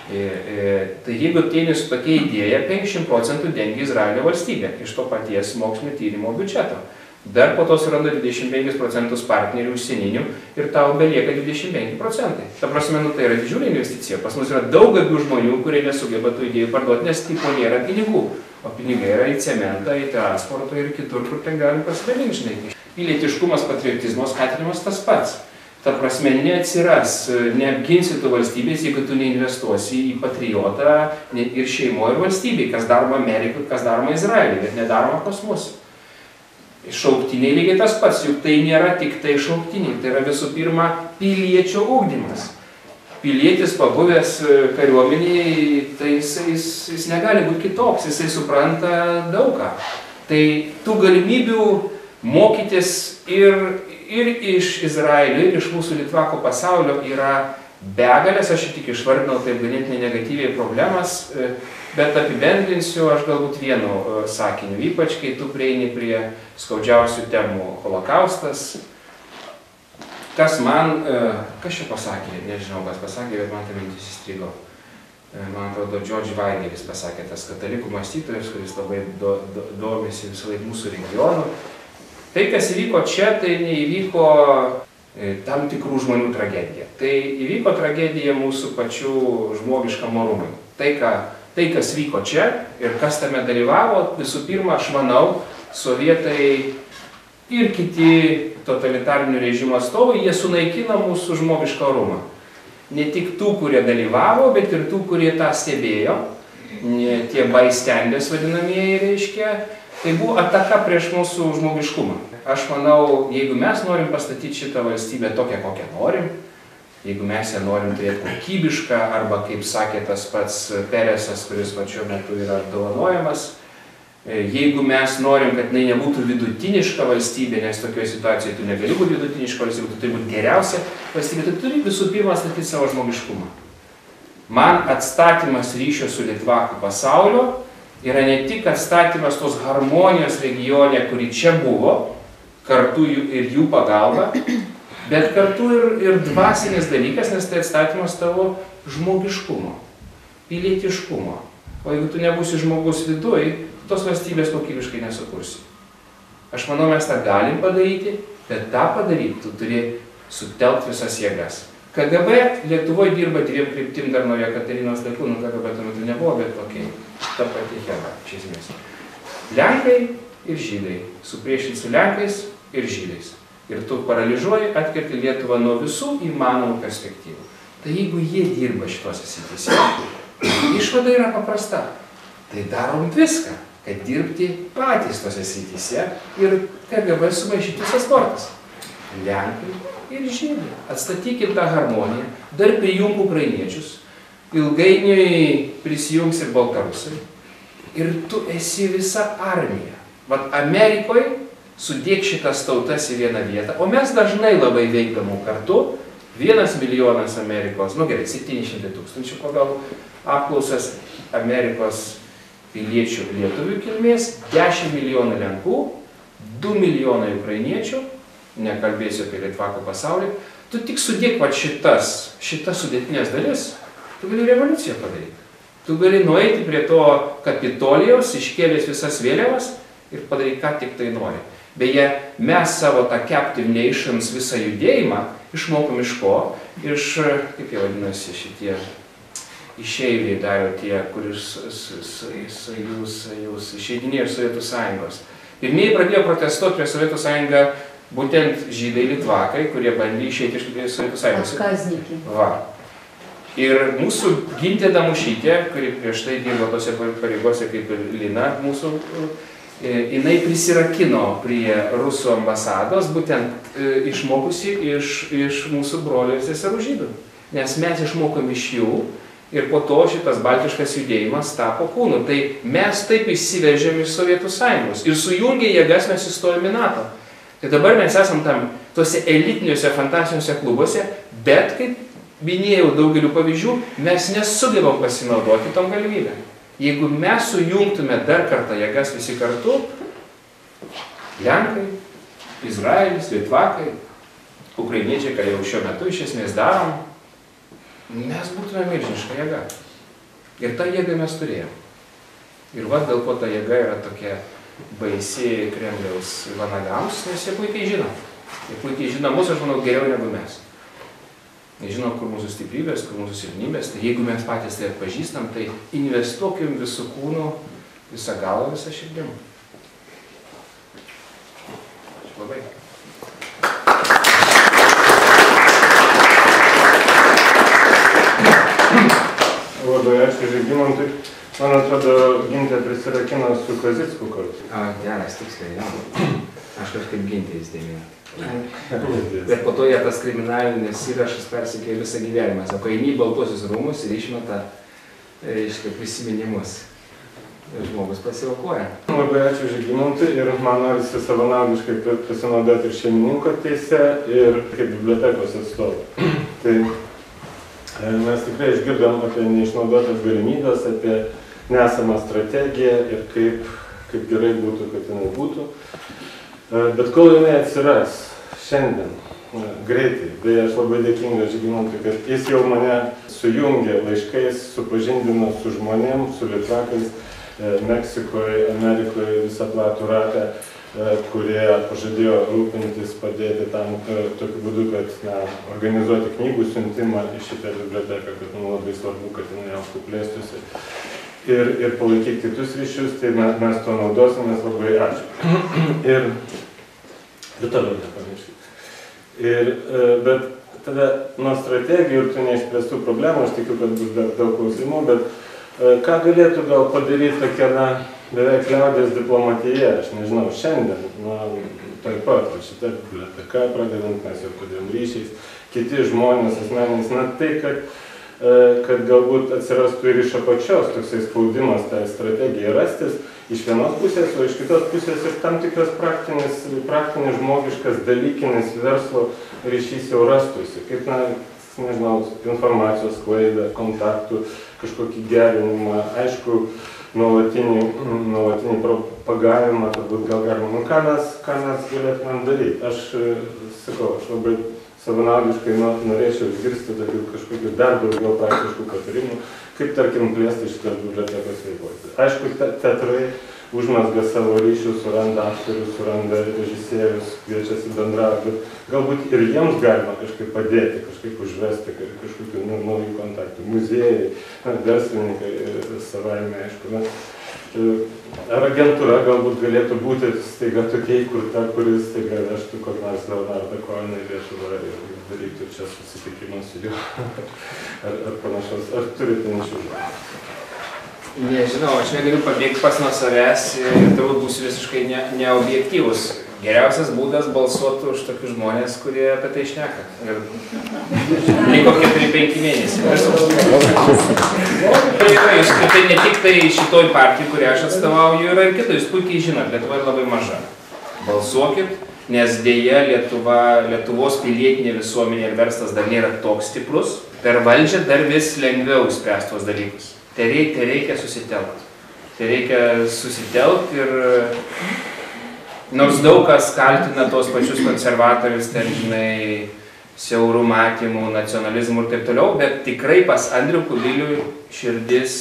Speaker 2: tai jeigu ateini su tokia idėja, 50% dengia Izraelio valstybė iš to paties mokslinio tyrimo biudžeto. Dar po to suranda 25% partnerių užsieninių ir tau belieka 25%. Ta prasme, tai yra didžiulė investicija. Pas mus yra daug gabių žmonių, kurie nesugeba tų idėjų parduoti, nes tipo nėra pinigų. O pinigai yra į cementą, į transportą ir kitur, kur ten galim pasidalinti, žinai. Pilietiškumas, patriotizmo skatinimas tas pats. Ta prasme, neatsiras, neapginsi tu valstybės, jeigu tu neinvestuosi į patriotą ir šeimoje ir valstybėje, kas daroma Amerikoje, kas daroma Izraelyje, bet nedaroma pas mus. Šauktiniai lygiai tas pats, juk tai nėra tik tai šauktiniai, tai yra visų pirma piliečio ugdymas. Pilietis pabuvęs kariuomenėje, tai jis negali būti kitoks, jisai supranta daugą. Tai tų galimybių mokytis ir iš Izraelio, ir iš mūsų Litvako pasaulio yra begalės, aš tik išvardinau taip ganėtinai negatyviai problemas, bet apibendrinsiu aš galbūt vienu sakiniu, ypač kai tu prieini prie skaudžiausių temų holokaustas. Kas čia pasakė, nežinau, kas pasakė, bet man tai mintis įstrigo. Man atrodo, George Weigeris pasakė, tas katalikų mąstytojas, kuris labai domisi visą laiką mūsų regionų. Tai, kas įvyko čia, tai neįvyko tam tikrų žmonių tragedija. Tai įvyko tragedija mūsų pačių žmogiškam orumui. Tai, kas vyko čia ir kas tame dalyvavo, visų pirma, aš manau, sovietai ir kiti totalitarinių režimų atstovai, jie sunaikina mūsų žmogišką orumą. Ne tik tų, kurie dalyvavo, bet ir tų, kurie tą stebėjo, tie bystanders vadinamieji reiškia, tai buvo ataka prieš mūsų žmogiškumą. Aš manau, jeigu mes norim pastatyti šitą valstybę tokią, kokią norim, jeigu mes ją norim turėti kokybišką, arba, kaip sakė tas pats Peresas, kuris šiuo metu yra apdovanojamas, Jeigu mes norim, kad jinai nebūtų vidutiniška valstybė, nes tokioje situacijoje tu negali būti vidutiniška valstybė, tu turi būti geriausia valstybė, tu turi visų pirma statyti savo žmogiškumą. Man atstatymas ryšio su litvakų pasaulio yra ne tik atstatymas tos harmonijos regione, kuri čia buvo, kartu ir jų pagalba, bet kartu ir dvasinis dalykas, nes tai atstatymas tavo žmogiškumo, pilietiškumo. O jeigu tu nebūsi žmogus viduj, tos valstybės kokybiškai nesukursi. Aš manau, mes tą galim padaryti, bet tą padaryti tu turi sutelkti visas jėgas. KGB Lietuvoje dirba dviem kryptim dar nuo Jekaterinos laikų, KGB tuo metu nebuvo, bet okei, ta pati chema, iš esmės. Lenkai ir žydai, supriešinti su Lenkais ir žydais. Ir tu paralyžuoji, atkerti Lietuvą nuo visų įmanomų perspektyvų. Tai jeigu jie dirba šitose srityse, išvada yra paprasta. Tai darom viską, kad dirbti patys tose srityse ir KGB sumaišyti visas kortas. Lenkai ir žydai. Atstatykit tą harmoniją, dar prijung ukrainiečius, ilgainiui prisijungs ir baltarusai. Ir tu esi visa armija. Vat Amerikoje sudėk šitas tautas į vieną vietą, o mes dažnai labai veikdamų kartu, 1 milijonas Amerikos, nu gerai, 700 000 pagal apklausas Amerikos piliečių lietuvių kilmės, 10 milijonų Lenkų, 2 milijonai ukrainiečių, nekalbėsiu apie litvakų pasaulį, tu tik sudėk vat šitas sudėtinės dalis, tu gali revoliuciją padaryti. Tu gali nueiti prie to Kapitolijos, iškėlęs visas vėliavas ir padaryti, ką tik tai nori. Beje, mes savo tą Captive Nations visą judėjimą išmokom iš ko? Iš, kaip jie vadinasi, šitie išeiviai daro tie, kuris išeidinėjo iš Sovietų Sąjungos. Pirmieji pradėjo protestuoti prie Sovietų Sąjungą būtent žydai litvakai, kurie bandė išeiti iš Sovietų Sąjungos.
Speaker 3: Atskaznikai.
Speaker 2: Va. Ir mūsų Gintė Damušytė, kuri prieš tai dirbo tose pareigose kaip ir Lina mūsų, jinai prisirakino prie Rusų ambasados, būtent išmokusi iš mūsų brolių ir seserų žydų. Nes mes išmokom iš jų ir po to šitas baltiškas judėjimas tapo kūnu. Tai mes taip įsiveržėm iš Sovietų Sąjungos ir sujungę jėgas mes įstojom į NATO. Tai dabar mes esam tam tose elitiniuose fantastiniuose klubuose, bet, kaip minėjau daugeliu pavyzdžių, mes nesugebam pasinaudoti tom galimybę. Jeigu mes sujungtume dar kartą jėgas visi kartu, Lenkai, Izraelis, Litvakai, ukrainiečiai, ką jau šiuo metu iš esmės darom, mes būtume milžiniška jėga. Ir tą jėgą mes turėjom. Ir va dėl ko ta jėga yra tokia baisi Kremliaus vanagams, nes jie puikiai žino. Jie puikiai žino mus, aš manau, geriau negu mes. Jie žino, kur mūsų stiprybės, kur mūsų silpnybės. Tai jeigu mes patys tai atpažįstam, tai investuokim visų kūnų, visą galvą, visą širdim. Ačiū labai.
Speaker 1: Labai ačiū Žygimantui. Man atrodo, Gintė prisirakino su Kazicku kartu.
Speaker 2: Geras, tiksliai, jau. Aš kažkaip Gintė įsidėmėjau. Bet po to jie tas kriminalinis įrašas persikėjo visą gyvenimą. Sako, eini į Baltuosius rūmus ir išmeta prisiminimus. Ir žmogus pasiaukoja. Labai
Speaker 1: ačiū Žygimantui ir man norisi savanaudiškai pasinaudoti ir šeimininko teise ir kaip bibliotekos atstovų. Tai mes tikrai išgirdom apie neišnaudotas galimybės, apie nesamą strategiją ir kaip gerai būtų, kad jinai būtų. Bet kol jinai atsiras šiandien, greitai, beje, aš labai dėkingas Žygimantui, kad jis jau mane sujungė laiškais, supažindino su žmonėm, su litvakais Meksikoje, Amerikoje, visą platų ratą, kurie pažadėjo rūpintis, padėti tam tokiu būdu, kad organizuoti knygų siuntimą į šitą biblioteką, kad labai svarbu, kad jinai auktų plėstųsi. Ir palaikyti kitus ryšius, tai mes to naudosimės, labai ačiū. Ir toliau nepamirškite. Bet tada nuo strategijų ir tų neišspręstų problemų, aš tikiu, kad bus dar daug klausimų, bet ką galėtų gal padaryti tokia, beveik liaudės diplomatija, aš nežinau, šiandien, taip pat, šitą biblioteką pradedant, mes jau pradėjom ryšiais, kiti žmonės, asmenys, tai, kad galbūt atsirastų ir iš apačios toksai spaudimas tai strategijai rastis iš vienos pusės, o iš kitos pusės ir tam tikras praktinis žmogiškas, dalykinis verslo ryšys jau rastųsi, kaip, nežinau, informacijos sklaidą, kontaktų, kažkokį gerinimą, aišku, nuolatinį propagavimą, turbūt gal galima. Ką mes galėtumėm daryti? Aš sakau, aš labai savanaudiškai norėčiau išgirsti tokių kažkokių dar daugiau praktiškų patarimų, kaip, tarkim, plėsti šitas bibliotekos veiklos. Aišku, teatrai užmezga savo ryšius, suranda aktorius, suranda režisierius, kviečiasi bendrauti, bet galbūt ir jiems galima kažkaip padėti, kažkaip užvesti kažkokių naujų kontaktų. Muziejai, verslininkai savaime, aišku. Ar agentūra galbūt galėtų būti staiga tokia įkurta, kuris staiga vežtų kokį nors Leonardą Koeną į Lietuvą ir darytų čia susitikimą su juo ar panašaus. Ar turite minčių?
Speaker 2: Nežinau, aš negaliu pabėgti pats nuo savęs ir turbūt būsiu visiškai neobjektyvus. Geriausias būdas balsuoti už tokius žmonės, kurie apie tai šneka. Ir liko 4-5 mėnesiai. Tai ne tik tai šitoj partijai, kurią aš atstovauju, yra ir kitai. Jūs puikiai žinot, Lietuva labai maža. Balsuokit, nes dėja Lietuvos pilietinė visuomenė ir verslas dar nėra toks stiprus. Per valdžią dar vis lengviau spręsti tuos dalykus. Tai reikia susitelkti. Tai reikia susitelkti ir nors daug kas kaltina tos pačius konservatorius, ten, žinai, siaurų matymų, nacionalizmų ir taip toliau, bet tikrai pas Andrių Kubilių širdis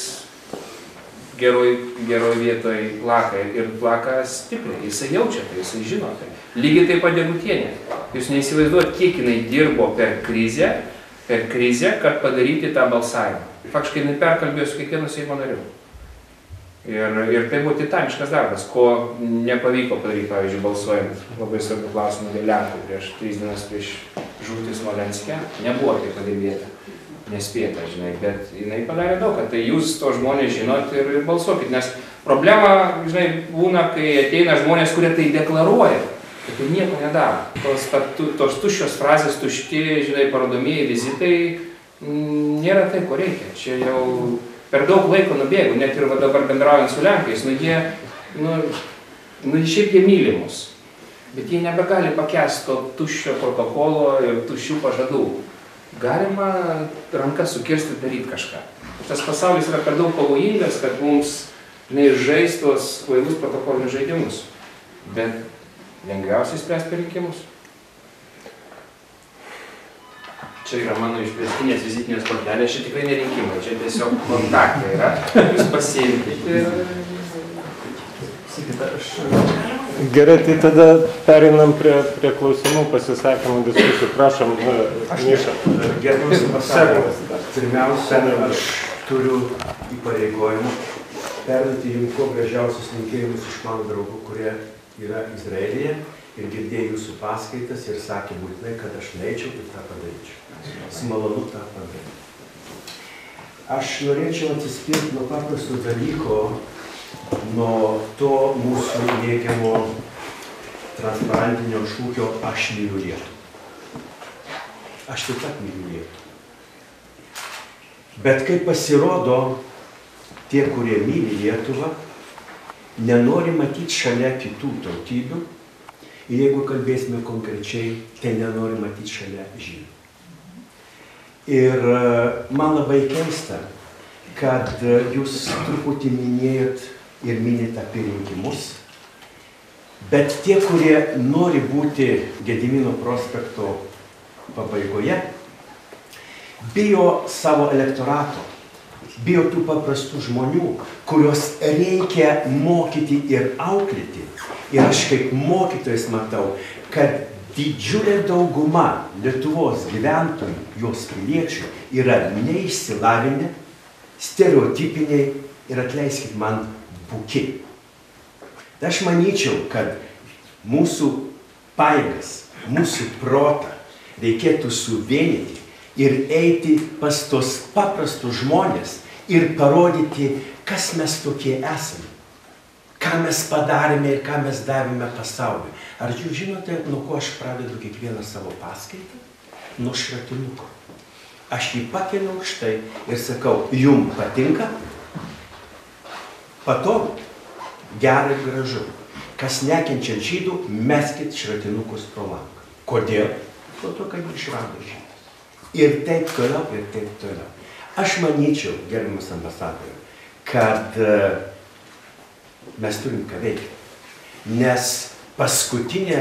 Speaker 2: geroj vietoj plaka ir plaka stipriai. Jisai jaučia tai, jisai žino tai. Lygiai taip pat Degutienė. Jūs neįsivaizduojat, kiek jinai dirbo per krizę, kad padaryti tą balsavimą. Faktiškai jinai perkalbėjo su kiekvienu Seimo nariu. Ir tai buvo titaniškas darbas, ko nepavyko padaryti, pavyzdžiui, balsuojant labai svarbių klausimų dėl Lenkų prieš 3 dienas prieš žūtį Smolenske. Nebuvo tai padirbėta, nespėta, žinai, bet jinai padarė daug, kad tai jūs to žmonės žinot ir balsuokit, nes problema, žinai, būna, kai ateina žmonės, kurie tai deklaruoja, kad tai nieko nedaro. Tos tuščios frazės, tušti, žinai, parodomieji vizitai nėra tai, ko reikia. Čia jau per daug laiko nubėgo, net ir dabar bendraujant su Lenkais, jie šiaip jie myli mus, bet jie nebegali pakęsti to tuščio protokolo ir tuščių pažadų. Galima rankas sukirsti ir daryti kažką. Tas pasaulis yra per daug pavojingas, kad mums žaisti tos kvailus protokolinius žaidimus, bet lengviausiai spręsti per rinkimus. Čia yra mano išplėstinės vizitinės kortelės, čia tikrai nerinkimai, čia tiesiog kontaktai yra. Jūs pasiimkite.
Speaker 1: Gerai, tai tada pereinam prie klausimų, pasisakymų, diskusijų. Prašom, Miša.
Speaker 3: Gerbiamas ambasadoras, pirmiausia, aš turiu įpareigojimą perduoti jums kuo gražiausius linkėjimus iš mano draugų, kurie yra Izraelyje ir girdėjo jūsų paskaitas ir sakė būtinai, kad aš nueičiau ir tą padaryčiau. Su malonu tą padaryti. Aš norėčiau atsispirti nuo paprasto dalyko, nuo to mūsų mėgiamo transparentinio šūkio aš myliu Lietuvą. Aš taip pat myliu Lietuvą. Bet kaip pasirodo, tie, kurie myli Lietuvą, nenori matyti šalia kitų tautybių. Ir jeigu kalbėsime konkrečiai, tai nenori matyti šalia žydų. Ir man labai keista, kad jūs truputį minėjot ir minėt apie rinkimus, bet tie, kurie nori būti Gedimino prospekto pabaigoje, bijo savo elektorato, bijo tų paprastų žmonių, kuriuos reikia mokyti ir auklėti. Ir aš kaip mokytojas matau, kad didžiulė dauguma Lietuvos gyventojų, jos piliečių, yra neišsilavinę, stereotipiniai ir, atleiskit man, buki. Aš manyčiau, kad mūsų pajėgas, mūsų protą reikėtų suvienyti ir eiti pas tos paprastus žmonės ir parodyti, kas mes tokie esame. Ką mes padarėme ir ką mes davėme pasauliui. Ar jūs žinote, nuo ko aš pradedu kiekvieną savo paskaitą? Nuo šratinuko. Aš jį pakeliu aukštai ir sakau, jum patinka? Patogu? gera ir gražu. Kas nekenčiant žydų, meskit šratinukus pro langą. Kodėl? Dėl to, kad jį išrado žydas. Ir taip toliau, ir taip toliau. Aš manyčiau, gerbiamas ambasadoriau, kad mes turim ką veikti. Nes paskutinė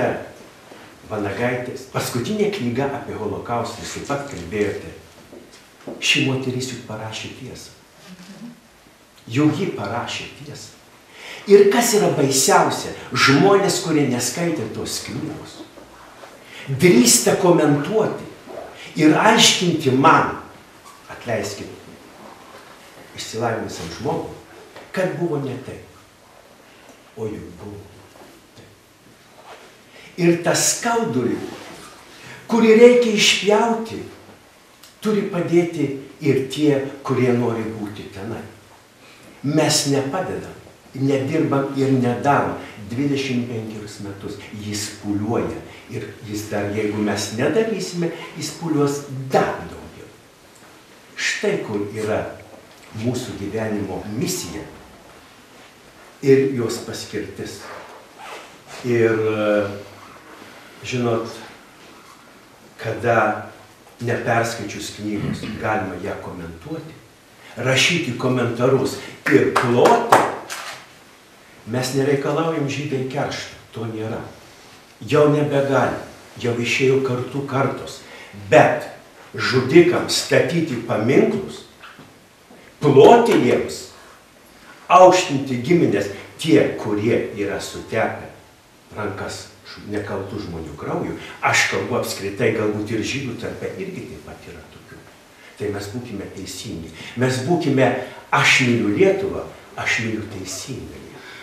Speaker 3: knyga apie holokaustą, jūs taip pat kalbėjote, ši moteris juk parašė tiesą. Jau ji parašė tiesą. Ir kas yra baisiausia, žmonės, kurie neskaitė tos knygos, drįsta komentuoti ir aiškinti man, atleiskit, išsilavinusiam žmogui, kad buvo ne taip, o juk buvo taip. Ir tas skaudulį, kurį reikia išpjauti, turi padėti ir tie, kurie nori būti tenai. Mes nepadedam, nedirbam ir nedarom 25 metus. Jis pūliuoja ir jis dar, jeigu mes nedarysime, jis pūliuos dar daugiau. Štai kur yra mūsų gyvenimo misija ir jos paskirtis. Ir žinot, kada neperskaičius knygos galima ją komentuoti, rašyti komentarus ir ploti, mes nereikalaujam žydai keršto, to nėra. Jau nebegali, jau išėjo kartų kartos. Bet žudikams statyti paminklus, ploti jiems, aukštinti giminės, tie, kurie yra sutepę rankas nekaltų žmonių krauju, aš kalbu apskritai, galbūt ir žydų tarpe irgi taip pat yra tokių. Tai mes būkime teisingi. Mes būkime, aš myliu Lietuvą, aš myliu teisingą.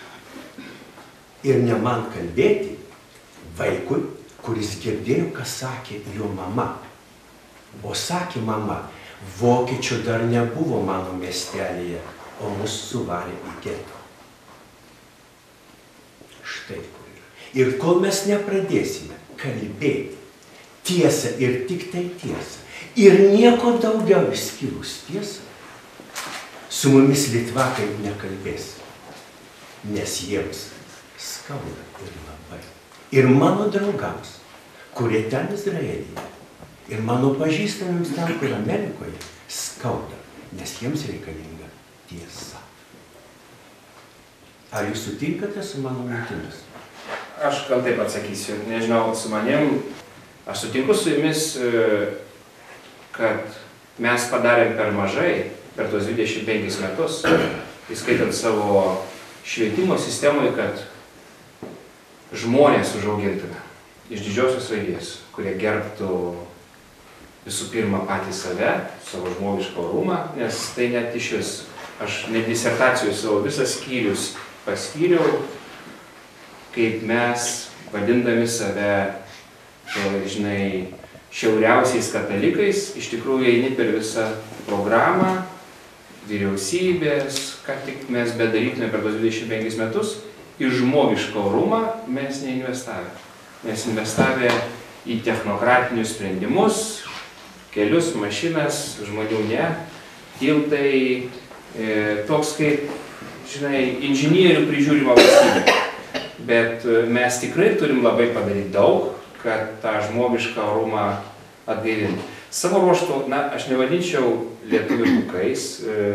Speaker 3: Ir ne man kalbėti vaikui, kuris girdėjo, ką sakė jo mama. O sakė mama, vokiečio dar nebuvo mano miestelėje, o mus suvarė į getą. Štai kur yra. Ir kol mes nepradėsime kalbėti tiesą ir tik tai tiesą, ir nieko daugiau išskyrus tiesą, su mumis litvakai nekalbės, nes jiems skauda ir labai. Ir mano draugams, kurie ten Izraelyje, ir mano pažįstamiems ten, kur Amerikoje, skauda, nes jiems reikalinga tiesa. Ar jūs sutinkate su mano mintimis?
Speaker 2: Aš gal taip atsakysiu, nežinau, su manim, aš sutinku su jumis, kad mes padarėm per mažai, per tos 25 metus, įskaitant savo švietimo sistemoje, kad žmonės užaugintume iš didžiosios raidės, kurie gerbtų visų pirma patį save, savo žmogišką orumą, nes tai net iš vis, aš net disertacijų savo visas skyrius paskyriau, kaip mes, vadindami save, žinai, šiauriausiais katalikais, iš tikrųjų eini per visą programą, vyriausybės, ką tik mes bedarytume per tos 25 metus, į žmogišką orumą mes neinvestavę. Mes investavę į technokratinius sprendimus, kelius, mašinas, žmonių ne, tiltai, toks kaip, žinai, inžinierių prižiūrima valstybė. Bet mes tikrai turim labai padaryti daug, kad tą žmogišką orumą atgaivinti. Savo ruožtu, na, aš nevadinčiau lietuvių bukais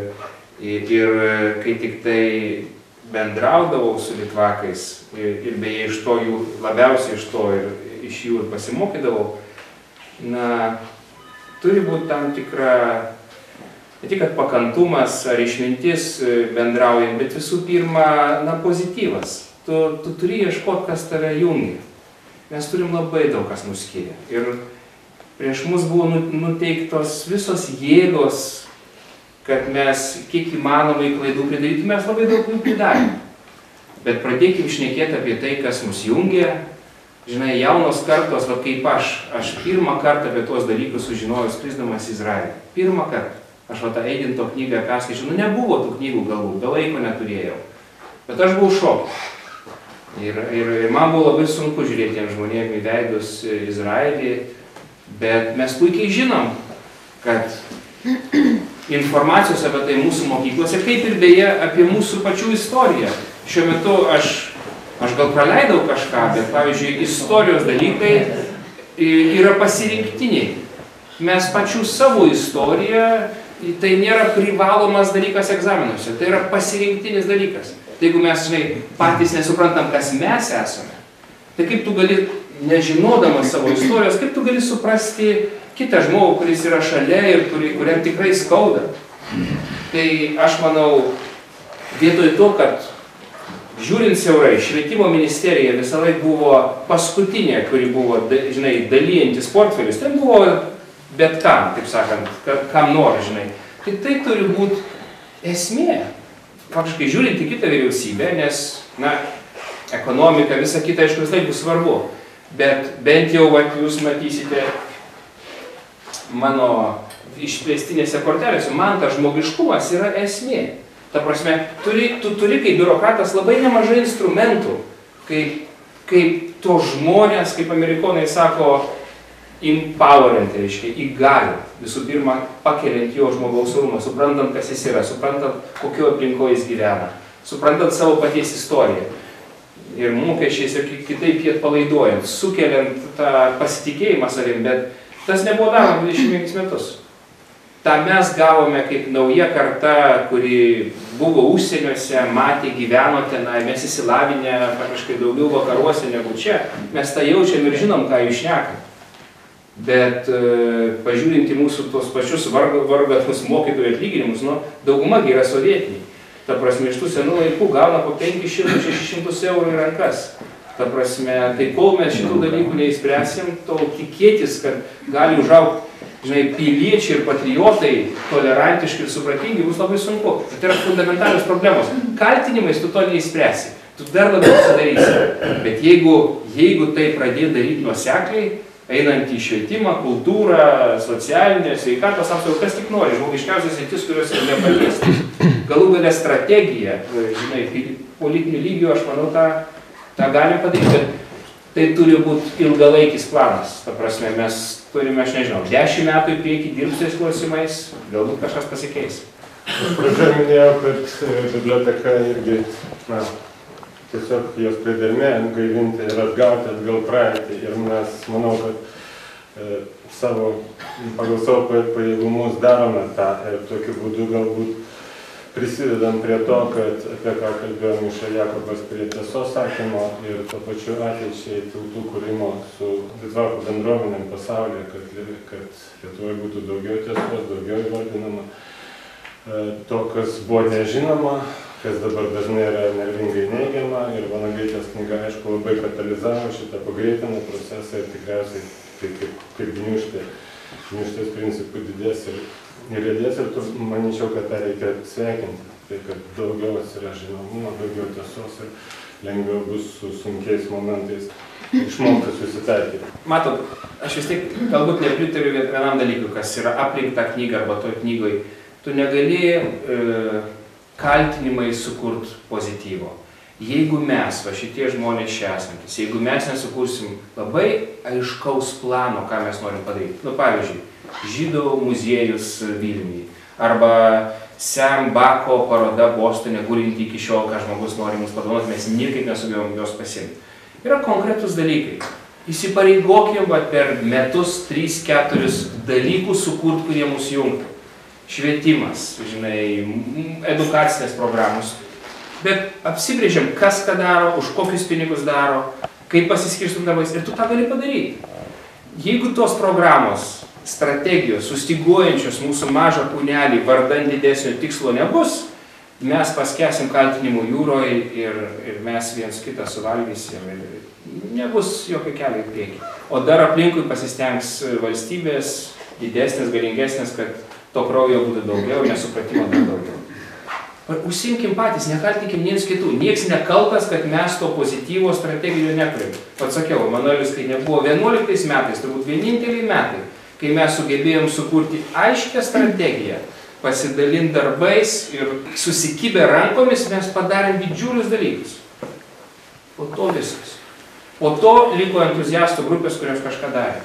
Speaker 2: ir kai tik tai bendraudavau su litvakais ir beje iš to jų, labiausiai iš to ir iš jų ir pasimokydavau, na, turi būti tam tikra, ne tik pakantumas ar išmintis bendraujant, bet visų pirma, na, pozityvas. Tu turi ieškoti, kas tave jungia. Mes turim labai daug kas mus skiria. Ir prieš mus buvo nuteiktos visos jėgos, kad mes kiek įmanomai klaidų pridarytume, mes labai daug klaidų darėm. Bet pradėkim šnekėti apie tai, kas mus jungia. Žinai, jaunos kartos, va kaip aš pirmą kartą apie tuos dalykus sužinojau skrisdamas į Izraelį. Pirmą kartą. Aš va tą Eidinto knygą perskaičiau, nebuvo tų knygų galbūt, be laiko neturėjau. Bet aš buvau šokas. Ir man buvo labai sunku žiūrėti tiem žmonėm į veidus Izraelį, bet mes puikiai žinom, kad informacijos apie tai mūsų mokyklose, kaip ir beje apie mūsų pačių istoriją. šiuo metu aš gal praleidau kažką, bet pavyzdžiui, istorijos dalykai yra pasirinktiniai. Mes pačių savo istoriją, tai nėra privalomas dalykas egzaminuose, tai yra pasirinktinis dalykas. Tai jeigu mes, patys nesuprantam, kas mes esame, tai kaip tu gali, nežinodamas savo istorijos, kaip tu gali suprasti kitą žmogų, kuris yra šalia ir kuriam tikrai skauda. Tai aš manau, vietoj to, kad žiūrint siaurai, švietimo ministerija visą laiką buvo paskutinė, kuri buvo, dalyjantis portfelius, tai buvo bet kam, taip sakant, kam nori, Tai tai turi būti esmė. Faktiškai žiūrint į kitą vyriausybę, nes, ekonomika, visa kita, aišku, vis laik bus svarbu. Bet bent jau, jūs matysite mano išplėstinėse kortelėse, man tas žmogiškumas yra esmė. Ta prasme, tu turi kaip biurokratas labai nemažai instrumentų, kaip to žmonės, kaip amerikonai sako, empowerint, reiškia, įgalint. Visų pirma, pakeliant jo žmogaus orumą, suprantant, kas jis yra, suprantant, kokio aplinkoje jis gyvena, suprantant savo paties istoriją. Ir mokesčiais ir kitaip jį atpalaiduojant, sukeliant tą pasitikėjimą savim, bet tas nebuvo daroma 25 metus. Ta mes gavome kaip nauja karta, kuri buvo užsieniuose, matė, gyveno tenai, mes įsilavinę faktiškai daugiau vakaruose negu čia. Mes tą jaučiam ir žinom, ką jūs šnekam. Bet pažiūrint į mūsų tos pačius vargatus mokytojų atlyginimus, dauguma yra sovietiniai. Ta prasme, iš tų senų laikų gauna po 500-600 eurų į rankas. Ta prasme, tai kol mes šitų dalykų neįspręsim, tol tikėtis, kad gali užaugti, piliečiai ir patriotai, tolerantiški ir supratingi, bus labai sunku. Tai yra fundamentalios problemos. Kaltinimais tu to neįspręsi. Tu dar labiau pasidarysi. Bet jeigu tai pradėti daryti nuosekliai, einant į švietimą, kultūrą, socialinę, sveikatos apsaugą, kas tik nori, žmogiškiausias sritis, kurios yra nepaliesti. Galų galia strategija, politinių lygių, aš manau, tą galim padaryti, bet tai turi būti ilgalaikis planas. Ta prasme, mes turime, aš nežinau, 10 metų į priekį dirbsiais klausimais, galbūt kažkas pasikeis.
Speaker 1: Aš pradžioje minėjau, kad biblioteka irgi, tiesiog jos priedermė gaivinti ir atgauti atgal praeitį. Ir mes, manau, kad pagal savo pajėgumus darome tą ir tokiu būdu galbūt prisidedam prie to, kad apie ką kalbėjo Miša Jakobas, prie tiesos sakymo ir to pačiu ateičiai tautų kūrimo su litvakų bendruomenėm pasaulyje, kad Lietuvoje būtų daugiau tiesos, daugiau įvardinama to, kas buvo nežinoma, kas dabar dažnai yra nervingai neigiama, ir Vanagaitės knyga, aišku, labai katalizavo šitą pagreitinę procesą ir tikriausiai tai kaip gniūžtės principų didės ir rėdės, ir manyčiau, kad tą reikia sveikinti, tai kad daugiau atsiras žinomumo, daugiau tiesos ir lengviau bus su sunkiais momentais išmokti susitaikyti.
Speaker 2: Matot, aš vis tiek galbūt nepritariu vienam dalykui, kas yra aplink tą knygą arba toj knygoj. Tu negali kaltinimai sukurt pozityvo. Jeigu mes, šitie žmonės čia esantis, jeigu mes nesukursim labai aiškaus plano, ką mes norim padaryti. Pavyzdžiui, Žydų muziejus Vilniuje, arba Sam Bako paroda Bostone, gulinti iki šiol, ką žmogus nori mums padovanoti, mes niekaip nesugebėjom jos pasiimti. Yra konkretus dalykai. Įsipareigokim per metus 3-4 dalykus sukurt, kurie mus jungtų. Švietimas, edukacinės programos. Bet apsibrėžiam, kas ką daro, už kokius pinigus daro, kaip pasiskirstum darbais, ir tu tą gali padaryti. Jeigu tos programos, strategijos, sustyguojančios mūsų mažą kūnelį vardan didesnio tikslo nebus, mes paskesim kaltinimų jūroje ir mes viens kitą suvalgysim ir nebus jokio kelio į priekį. O dar aplinkui pasistengs valstybės didesnės, galingesnės, kad to kraujo būtų daugiau, nesupratimo dar daugiau. Užsiimkim patys, nekaltinkim nieks kitų. Nieks nekaltas, kad mes to pozityvo strategijo neturim. Pats sakiau, Emanuelis, kai nebuvo 11 metais, turbūt vieninteliai metai, kai mes sugebėjom sukurti aiškę strategiją, pasidalinti darbais ir susikibę rankomis, mes padarėm didžiulius dalykus. Po to viskas. Po to liko entuziastų grupės, kurios kažką darė.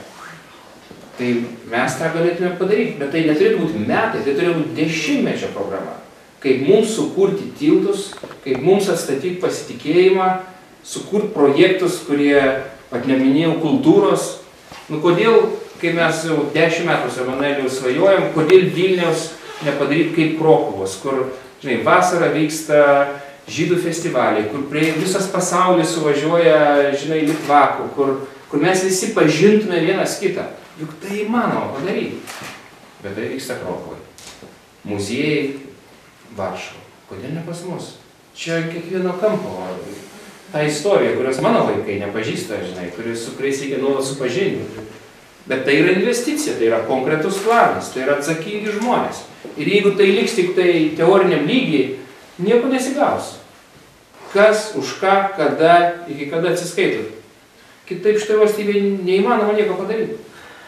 Speaker 2: Tai mes tą galėtume padaryti, bet tai neturėtų būti metai, tai turėtų būti 10-mečio programa. kaip mums sukurti tiltus, kaip mums atstatyti pasitikėjimą, sukurti projektus, kurie, pat neminėjau, kultūros. Nu, kodėl, kai mes jau 10 metų su Emanueliu svajojam, kodėl Vilniaus nepadaryti kaip Krokuvos, kur, žinai, vasarą vyksta žydų festivaliai, kur prie visas pasaulis suvažiuoja, žinai, litvakų, kur mes visi pažintume vienas kitą. Juk tai įmanoma padaryti. Bet tai vyksta Krokuvai. Muziejai Varšuvai. Kodėl ne pas mus? Čia kiekvieno kampo. Ta istorija, kurios mano vaikai nepažįsta, žinai, su kuriais reikia nuolat supažindinti. Bet tai yra investicija, tai yra konkretus planas, tai yra atsakingi žmonės. Ir jeigu tai liks tik tai teoriniam lygiai, nieko nesigaus. Kas, už ką, kada, iki kada atsiskaitot. Kitaip štai valstybė neįmanoma nieko padaryti.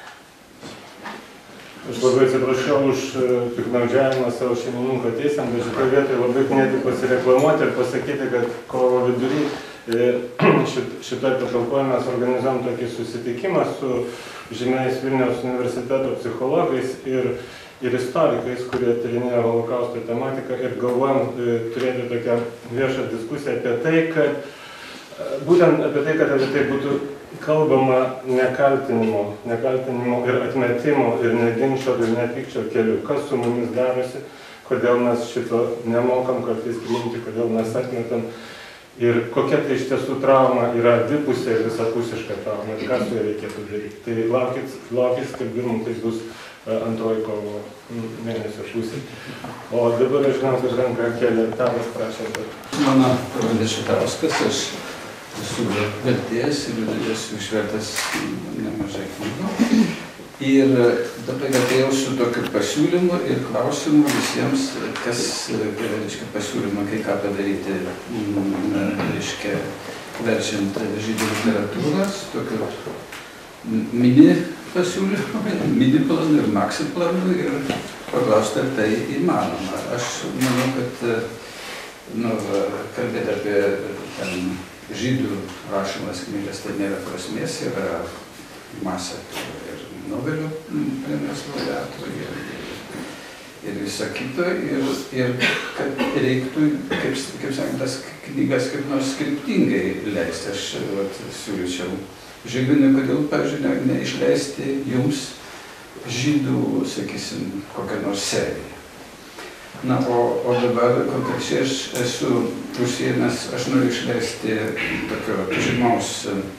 Speaker 1: Aš labai atsiprašau už piknaudžiavimą savo šeimininko teisėm, bet šitoje vietoje labai knieti pasireklamuoti ir pasakyti, kad kovo vidury šitoje patalpoje mes organizuojam tokį susitikimą su žymiais Vilniaus universiteto psichologais ir istorikais, kurie tyrinėja holokausto tematiką ir galvojam turėti tokią viešą diskusiją apie tai, kad būtent apie tai būtų kalbama nekaltinimo ir atmetimo ir neginčio ir nepykčio keliu. Kas su mumis darosi, kodėl mes šito nemokam kartais priimti, kodėl mes atmetam ir kokia tai iš tiesų trauma yra dvipusė ir visapusiška trauma ir ką su ja reikėtų daryti. Tai laukit skelbimų, tai bus antroji kovo mėnesio pusė. O dabar aš žinau, kad ranką kėlė Tadas, prašau.
Speaker 4: Mano pavardė Šatauskas, aš esu vertėjas ir esu išvertęs nemažai knygų. Ir dabar atėjau su tokiu pasiūlymu ir klausimu visiems, kas pasiūlymą kai ką padaryti, verčiant žydų literatūras, tokiu mini pasiūlymų, mini planų ir maxi planų ir paklausti, ar tai įmanoma. Aš manau, kad kalbėti apie žydų rašymas knygas, tai nėra prasmės, yra masė ir Nobelio premijos laureatų ir viso kito, ir kad reiktų, kaip sakant, tas knygas kaip nors skriptingai leisti. Aš siūlyčiau Žilvinui, kodėl, pavyzdžiui, neišleisti jums žydų, sakysim, kokią nors seriją. Na, o dabar konkrečiai aš esu užsiėmęs, aš noriu išleisti tokio žymaus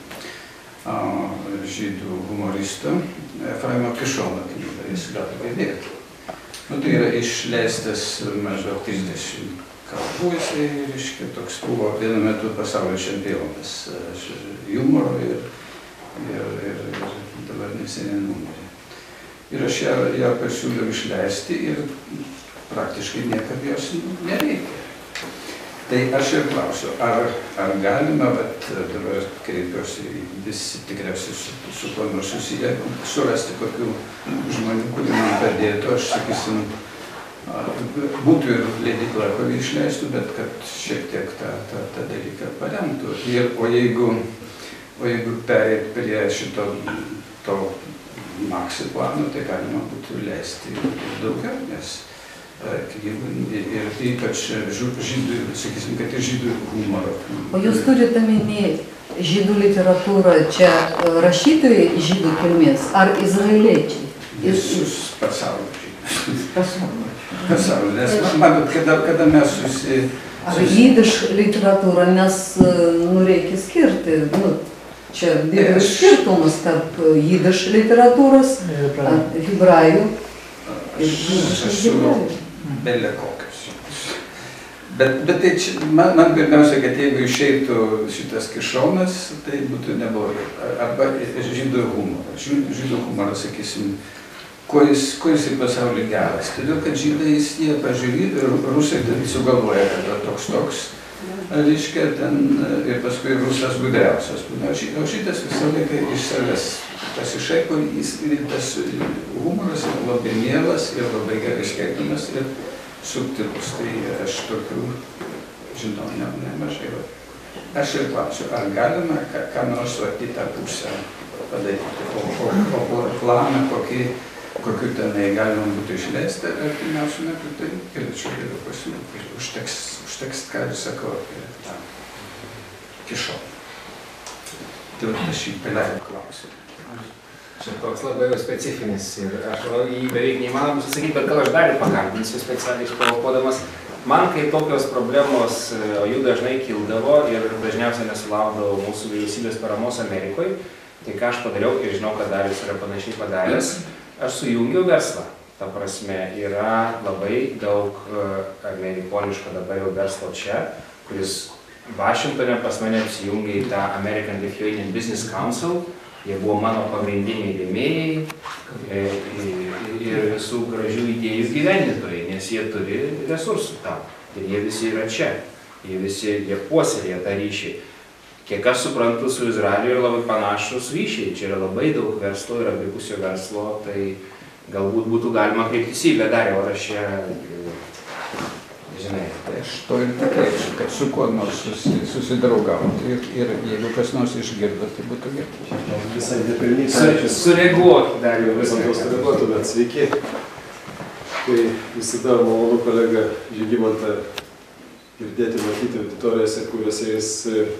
Speaker 4: žydų humoristo Efraimo Kišono knygą, jis gali girdėti. Nu, tai yra išleistas maždaug 30 kalbų, jisai, reiškia, toks buvo vienu metu pasaulio čempionas humoro ir dabar neseniai numirė. Ir aš ją pasiūliau išleisti ir praktiškai niekam jos nereikia. Tai aš ir klausiu, ar galima, bet dabar kreipiuosi visi tikriausiai su kuo nors susiję, surasti kokių žmonių, kurie man padėtų, aš sakysim, būtų ir leidykla, kuri išleistų, bet kad šiek tiek tą dalyką paremtų. O jeigu pereit prie šito to maxi plano, tai galima būtų leisti daugiau, nes ir ypač žydų, sakysim, kad ir žydų humoro.
Speaker 5: O jūs turite minėti žydų literatūrą, čia rašytojai žydų kilmės ar izraeliečiai?
Speaker 4: Visus pasaulio žydus. Pasaulio, nes matot, kada mes
Speaker 5: Ar jidiš literatūra, nes reikia skirti, čia didelis skirtumas tarp jidiš literatūros, hebrajų ir jidišas hebrajų.
Speaker 4: Belė kokius. Bet tai man pirmiausia, kad jeigu išeitų šitas Kišonas, tai būtų neblogai. Arba žydų humoras. Žydų humoras, sakysim, kuo jis į pasaulį geras. Todėl, kad žydai, jie pažiūrė, rusai sugalvoja, kad toks, reiškia, ten ir paskui rusas gudriausias. O šitas visą laiką iš savęs pasišaipo, tas humoras yra labai mielas ir labai gerai skaitomas ir subtilus. Tai aš tokių žinau nemažai. Aš ir klausiu, ar galima ką nors į tą pusę padaryti, o planą kokį kokiu tenai galima būtų išleisti artimiausiu metu, tai galėčiau geriau pasiūlyti. Užteks, ką ir sakau, apie tą kišau. Tai aš jį paleidau klausimą.
Speaker 2: Čia toks labai specifinis ir aš jį beveik neįmanoma susakyti, bet gal aš dar ir pakalbinsiu specialiai išprovokuodamas. Man, kai tokios problemos, o jų dažnai kildavo ir dažniausiai nesulaukdavo mūsų vyriausybės paramos Amerikoje, tai ką aš padariau, ir žinau, kad Darius yra panašiai padaręs, aš sujungiau verslą. Ta prasme, yra labai daug amerikoniško dabar jau verslo čia, kuris Vašingtone pas mane apsijungė į tą American Lithuanian Business Council. Jie buvo mano pagrindiniai rėmėjai ir visų gražių idėjų gyvendintojai, nes jie turi resursų tam. Ir jie visi yra čia. Jie puoselėja tą ryšį. Kiek aš suprantu, su Izraeliu yra labai panašus ryšiai. Čia yra labai daug verslo ir abipusio verslo, tai galbūt būtų galima kreiptis į, bet dar jau aš čia, žinai.
Speaker 4: Aš to ir tikėčiau, kad su kuo nors susidraugauti ir jeigu kas nors išgirdo, tai būtų gerai.
Speaker 6: Visai nepelnytai.
Speaker 2: Sureaguoti dar jau
Speaker 6: Visam tos sureaguotumėt. Sveiki. Tai visada malonu kolegą Žygimantą girdėti, matyti auditorijose, kuriuose jis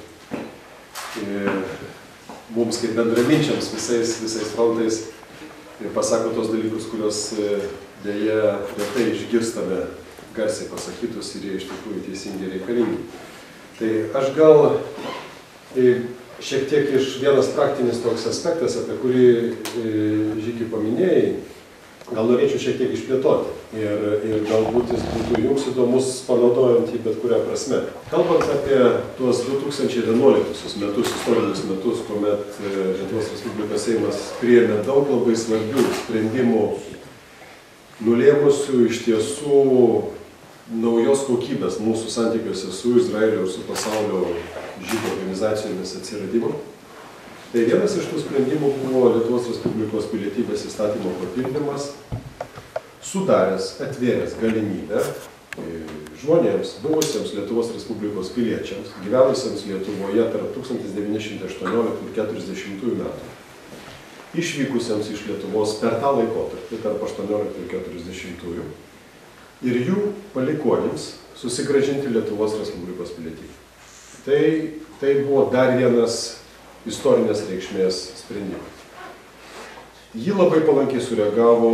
Speaker 6: mums kaip bendraminčiams visais frontais ir pasako tos dalykus, kuriuos dėja retai išgirstame garsiai pasakytus ir jie iš tikrųjų teisingai reikalingi. Tai aš gal šiek tiek iš vienas praktinis toks aspektas, apie kurį Žygi paminėjai, gal norėčiau šiek tiek išplėtoti ir galbūt jis būtų jums įdomus panaudojant jį bet kurią prasme. Kalbant apie tuos 2011 metus, istorinius metus, kuomet Lietuvos Respublikos Seimas priėmė daug labai svarbių sprendimų, nulėmusių iš tiesų naujos kokybės mūsų santykiuose su Izraeliu ir su pasaulio žydų organizacijomis atsiradimu. Tai vienas iš tų sprendimų buvo Lietuvos Respublikos pilietybės įstatymo papildymas, sudaręs, atvėręs galimybę žmonėms, buvusiems Lietuvos Respublikos piliečiams, gyvenusiems Lietuvoje tarp 1918 ir 1940 metų, išvykusiems iš Lietuvos per tą laikotarpį, tarp 18 ir 40-ųjų, ir jų palikonims susigrąžinti Lietuvos Respublikos pilietybę. Tai buvo dar vienas istorinės reikšmės sprendimas. Jį labai palankiai sureagavo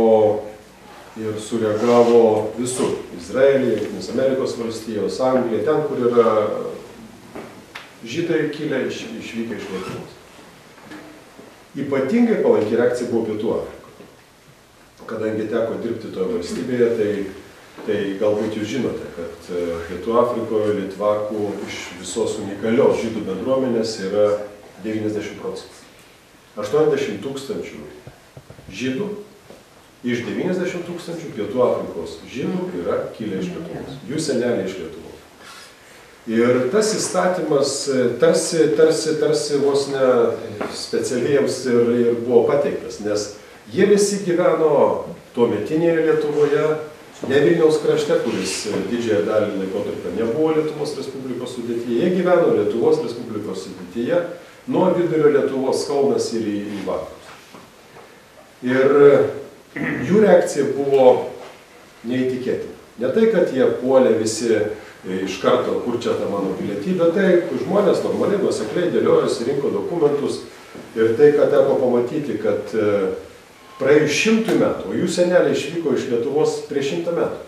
Speaker 6: visur. Izraelį, Jungtinės Amerikos valstijos, Anglija, ten, kur yra žydai kilę išvykę iš Lietuvos. Ypatingai palanki reakcija buvo Pietų Afrikoje. Kadangi teko dirbti toje valstybėje, tai galbūt jūs žinote, kad Pietų Afrikoje litvakų iš visos unikalios žydų bendruomenės yra 90%. 80 tūkstančių žydų iš 90 tūkstančių Pietų Afrikos žydų yra kilę iš Lietuvos. Jų seneliai iš Lietuvos. Ir tas įstatymas tarsi vos ne specialiems ir buvo pateiktas, nes jie visi gyveno tuometinėje Lietuvoje, ne Vilniaus krašte, kuris didžiąją dalį laikotarpio nebuvo Lietuvos Respublikos sudėtyje, jie gyveno Lietuvos Respublikos sudėtyje, nuo vidurio Lietuvos Kaunas ir į vakarus. Ir jų reakcija buvo neįtikėtina. Ne tai, kad jie puolė visi iš karto, kur čia ta mano pilietybė, tai žmonės normaliai, nuosekliai dėliojosi, rinko dokumentus ir tai, ką teko pamatyti, kad praėjus 100 metų, o jų seneliai išvyko iš Lietuvos prieš 100 metų,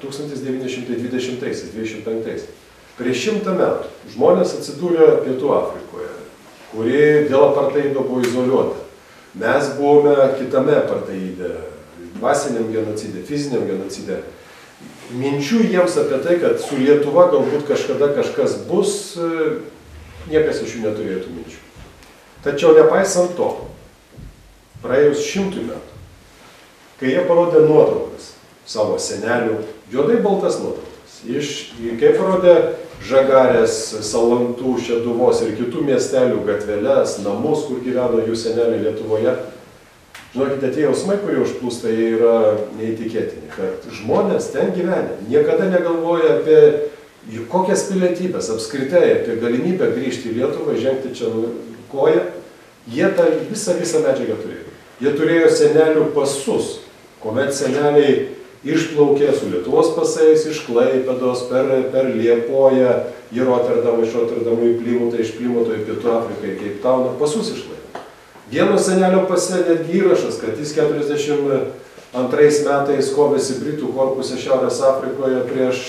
Speaker 6: 1920-25. Prieš 100 metų žmonės atsidūrė Pietų Afrikoje, kuri dėl apartheido buvo izoliuota. Mes buvome kitame apartheide, dvasiniam genocide, fiziniam genocide. Minčių jiems apie tai, kad su Lietuva galbūt kažkada kažkas bus, niekas iš jų neturėjo tų minčių. Tačiau nepaisant to, praėjus 100 metų, kai jie parodė nuotraukas savo senelių, juodai baltas nuotraukas, kai parodė Žagarės, Salantų, Šeduvos ir kitų miestelių gatveles, namus, kur gyveno jų seneliai Lietuvoje, žinokite, tie jausmai, kurie užplūsta, jie yra neįtikėtini, kad žmonės ten gyvenę, niekada negalvoja apie kokias pilietybės, apskritai apie galimybę grįžti į Lietuvą, žengti čia koją, jie tą visą medžiagą turėjo. Jie turėjo senelių pasus, kuomet seneliai išplaukė su Lietuvos pasais iš Klaipėdos per Liepoją į Rotterdamą, iš Rotterdamo į Plymutą, iš Plymuto į Pietų Afriką, į Cape Towną, pasus išlaikė. Vieno senelio pase netgi įrašas, kad jis 42 metais kovėsi Britų korpuse Šiaurės Afrikoje prieš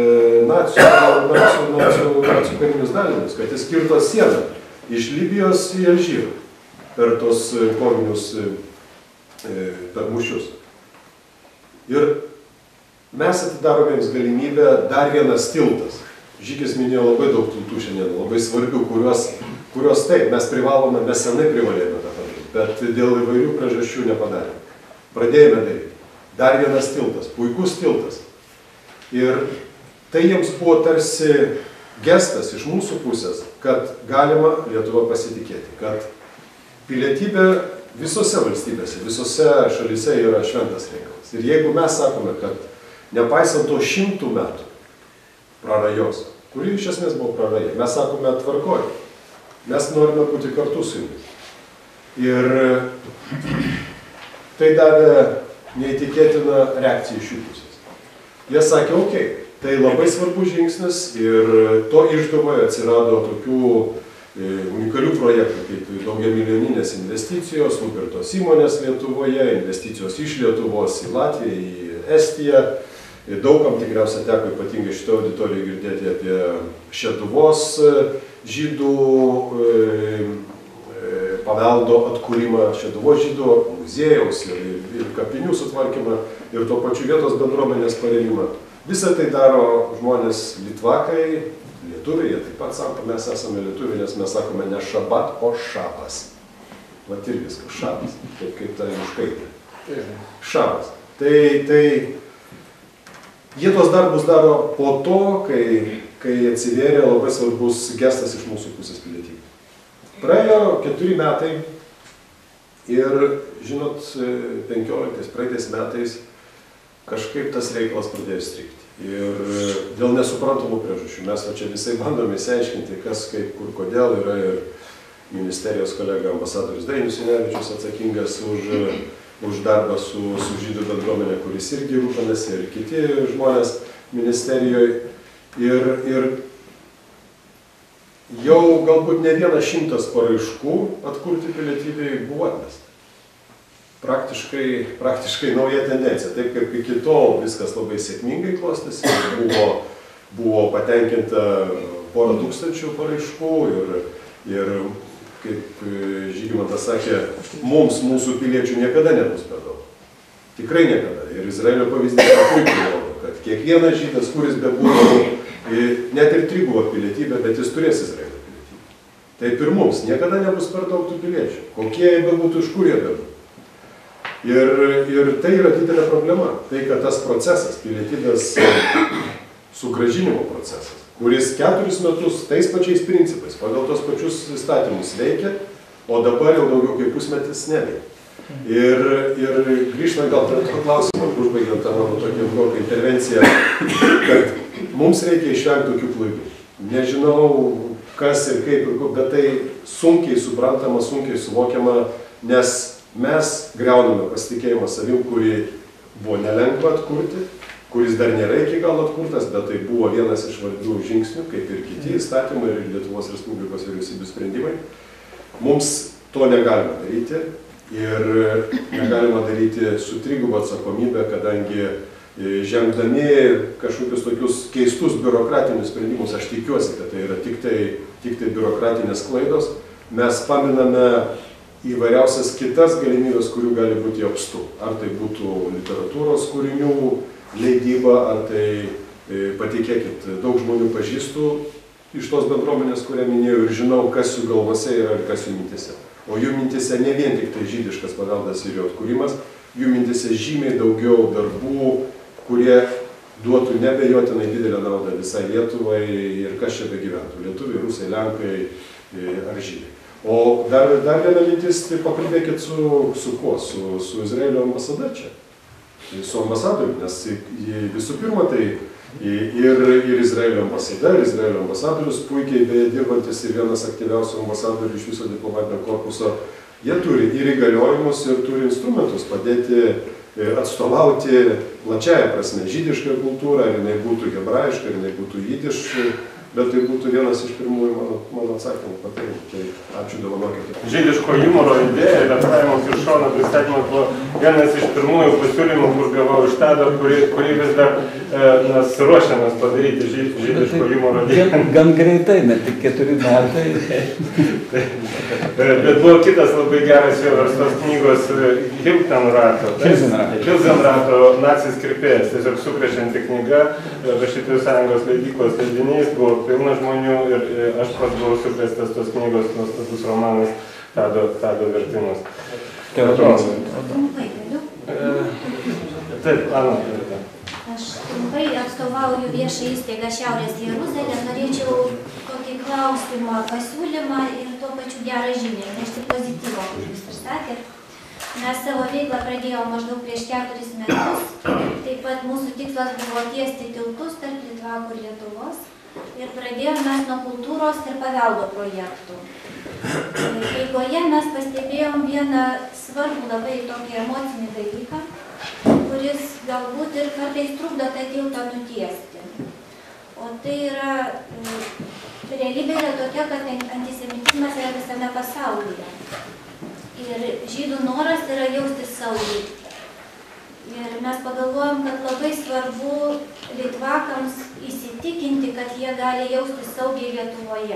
Speaker 6: nacių karinius dalinius, kad jis kirto sieną iš Libijos į Alžyrą per tos kovinius per mūšius. Ir mes atidarome jums galimybę dar vienas tiltas. Žygis minėjo labai daug tiltų šiandien, labai svarbių, kurios taip, mes senai privalėjome tą padaryti, bet dėl įvairių priežasčių nepadarėme. Pradėjome daryti. Dar vienas tiltas, puikus tiltas. Ir tai jiems buvo tarsi gestas iš mūsų pusės, kad galima Lietuva pasitikėti, kad pilietybė visose valstybėse, visose šalyse yra šventas reikalas. Ir jeigu mes sakome, kad nepaisant to 100 metų prarajos, kuri iš esmės buvo praraja, mes sakome tvarkoj, mes norime būti kartu su jumis. Ir tai davė neįtikėtiną reakciją iš jų pusės. Jie sakė, okei, tai labai svarbus žingsnis ir to išdavoje atsirado tokių unikalių projektų, kaip daugiamilijoninės investicijos, nupirktos įmonės Lietuvoje, investicijos iš Lietuvos į Latviją, į Estiją. Daugam tikriausiai teko ypatingai šitą auditoriją girdėti apie Šeduvos žydų paveldo atkūrimą, Šeduvos žydų muziejaus ir kapinių sutvarkymą ir to pačiu vietos bendruomenės parėmimą. Visą tai daro žmonės litvakai, lietuviai, jie taip pat sako, mes esame lietuviai, nes mes sakome ne šabat, o šabas. Vat ir viskas, šabas, taip kaip ta miškaitė. Šabas. Tai jie tos darbus daro po to, kai atsivėrė labai svarbus gestas iš mūsų pusės pilietybė. Praėjo 4 metai ir, žinot, 15 praeitais metais kažkaip tas reikalas pradėjo strigti. Ir dėl nesuprantamų priežasčių. Mes čia visai bandome įsiaiškinti, kas, kaip, kur, kodėl. Yra ir ministerijos kolega ambasadorius Dainius Sinevičius atsakingas už darbą su žydų bendruomenė, kuris irgi rūpinasi, ir kiti žmonės ministerijoje. Ir jau galbūt ne 100 paraiškų atkurti pilietybei buvo atmesta. Praktiškai nauja tendencija. Taip kaip iki tol viskas labai sėkmingai klostėsi, buvo patenkinta 1000 paraiškų ir kaip Žygimantas sakė, mūsų piliečių niekada nebus per daug. Tikrai niekada. Ir Izraelio pavyzdys puikiai rodo, kad kiekvienas žydas, kuris bebūtų, net ir 3 pilietybė, bet jis turės Izraelio pilietybę. Taip ir mums niekada nebus per daug tų piliečių. Kokie jie bebūtų, iš kur jie bebūtų. Ir tai yra didelė problema. Tai, kad tas procesas, pilietybės sugrąžinimo procesas, kuris 4 metus tais pačiais principais, pagal tos pačius įstatymus veikia, o dabar jau daugiau kaip pusmetis neveikia. Ir grįžtant gal prie to klausimą, užbaigiant tą mano tokią ilgoką intervenciją, kad mums reikia išvengti tokių klaidų. Nežinau, kas ir kaip, bet tai sunkiai suprantama, sunkiai suvokiama, nes mes griauname pasitikėjimą savim, kurį buvo nelengva atkurti, kuris dar nėra iki galo atkurtas, bet tai buvo vienas iš svarbių žingsnių, kaip ir kiti įstatymai ir Lietuvos Respublikos vyriausybių sprendimai. Mums to negalima daryti ir negalima daryti su 3 atsakomybė, kadangi žengdami kažkokius tokius keistus biurokratinius sprendimus, aš tikiuosi, kad tai yra tik tai biurokratinės klaidos, mes paminame įvairiausias kitas galimybės, kurių gali būti apstu. Ar tai būtų literatūros kūrinių leidyba, ar tai, patikėkit, daug žmonių pažįstu iš tos bendruomenės, kurią minėjau, ir žinau, kas jų galvose yra ir kas jų mintise. O jų mintise ne vien tik tai žydiškas paveldas ir jo atkūrimas, jų mintise žymiai daugiau darbų, kurie duotų nebejotinai didelę naudą visai Lietuvai ir kas čia begyventų. Lietuviai, rusai, lenkai ar žydai. O dar viena mintis, tai pakalbėkit su kuo? Su Izraelio ambasada čia. Su ambasadoriu, nes visų pirma, tai ir Izraelio ambasada, ir Izraelio ambasadorius, puikiai beje dirbantis ir vienas aktyviausių ambasadorių iš viso diplomatinio korpuso, jie turi ir įgaliojimus, ir turi instrumentus padėti atstovauti plačiaja prasme žydišką kultūrą, ar jinai būtų hebrajiška, ar jinai būtų jidiš, bet tai būtų vienas iš pirmųjų mano atsakymų patarimų. Tai ačiū, dovanokite.
Speaker 1: Žydiško humoro idėja ir Efraimo Kiršono pristatymas buvo vienas iš pirmųjų pasiūlymų, kur gavau iš Tado, kurį vis dar mes ruošiamės padaryti žydiško humoro dieną.
Speaker 4: Gan greitai, ne tik 4 metai.
Speaker 1: Bet buvo kitas labai geras jo verstos knygos Hilzenrato Nacis kirpėjas. Tiesiog sukrečianti knyga, Rašytojų sąjungos leidyklos leidinys, buvo pilna žmonių ir aš pats buvau sukrėstas tos knygos, nuostabus romanas, Tado vertimas.
Speaker 7: Trumpai galiu?
Speaker 1: Taip, Ana.
Speaker 7: Aš trumpai atstovauju viešą įstaigą Šiaurės Jeruzalė, norėčiau tokį klausimą, pasiūlymą ir tuo pačiu gerą žinią, nešti pozityvo, kaip jūs ir sakėt. Mes savo veiklą pradėjome maždaug prieš 4 metus, taip pat mūsų tikslas buvo tiesti tiltus tarp Litvakų ir Lietuvos ir pradėjome mes nuo kultūros ir paveldo projektų. Eigoje mes pastebėjom vieną svarbų labai tokį emocinį dalyką, kuris galbūt ir kartais trukdo tą tiltą nutiesti. O tai yra, realybė yra tokia, kad antisemitizmas yra visame pasaulyje. Ir žydų noras yra jaustis saugiai. Ir mes pagalvojom, kad labai svarbu litvakams įsitikinti, kad jie gali jaustis saugiai Lietuvoje.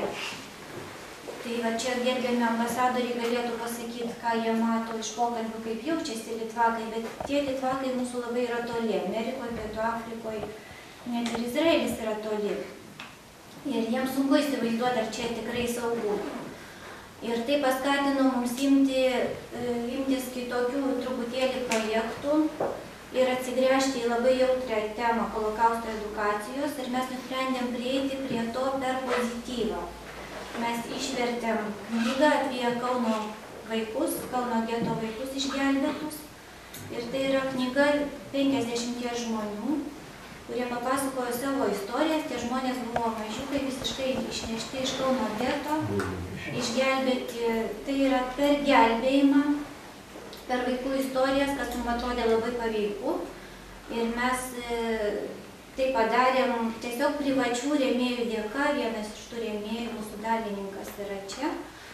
Speaker 7: Tai va čia gerbiami ambasadoriai galėtų pasakyti, ką jie mato iš pokalbių, kaip jaučiasi litvakai, bet tie litvakai mūsų labai yra toli. Amerikoje, Pietų Afrikoje, net ir Izraelis yra toli. Ir jiems sunku įsivaizduoti, ar čia tikrai saugu. Ir tai paskatino mums imtis kitokių truputėlį projektų ir atsigręžti į labai jautrią temą holokausto edukacijos ir mes nusprendėm prieiti prie to per pozityvą. Mes išvertėm knygą apie Kauno vaikus, Kauno geto vaikus išgelbėtus. Ir tai yra knyga 50 žmonių, kurie papasakojo savo istorijas. Tie žmonės buvo mažiukai, visiškai išnešti iš Kauno geto, išgelbėti. Tai yra per gelbėjimą, per vaikų istorijas, kas mums atrodė labai paveiku. Ir mes tai padarėm tiesiog privačių rėmėjų dėka, vienas iš tų rėmėjų, mūsų dalininkas yra čia.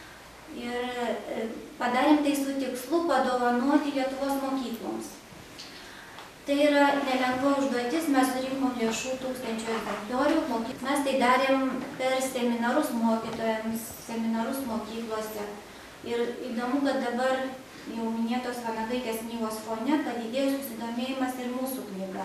Speaker 7: Ir padarėm tai su tikslu padovanoti Lietuvos mokykloms. Tai yra nelengva užduotis, mes surinkom lėšų 1000 egzempliorių. Mes tai darėm per seminarus mokytojams, seminarus mokyklose. Ir įdomu, kad dabar jau minėtos Vanagaitės knygos fone padidėjo susidomėjimas ir mūsų knyga.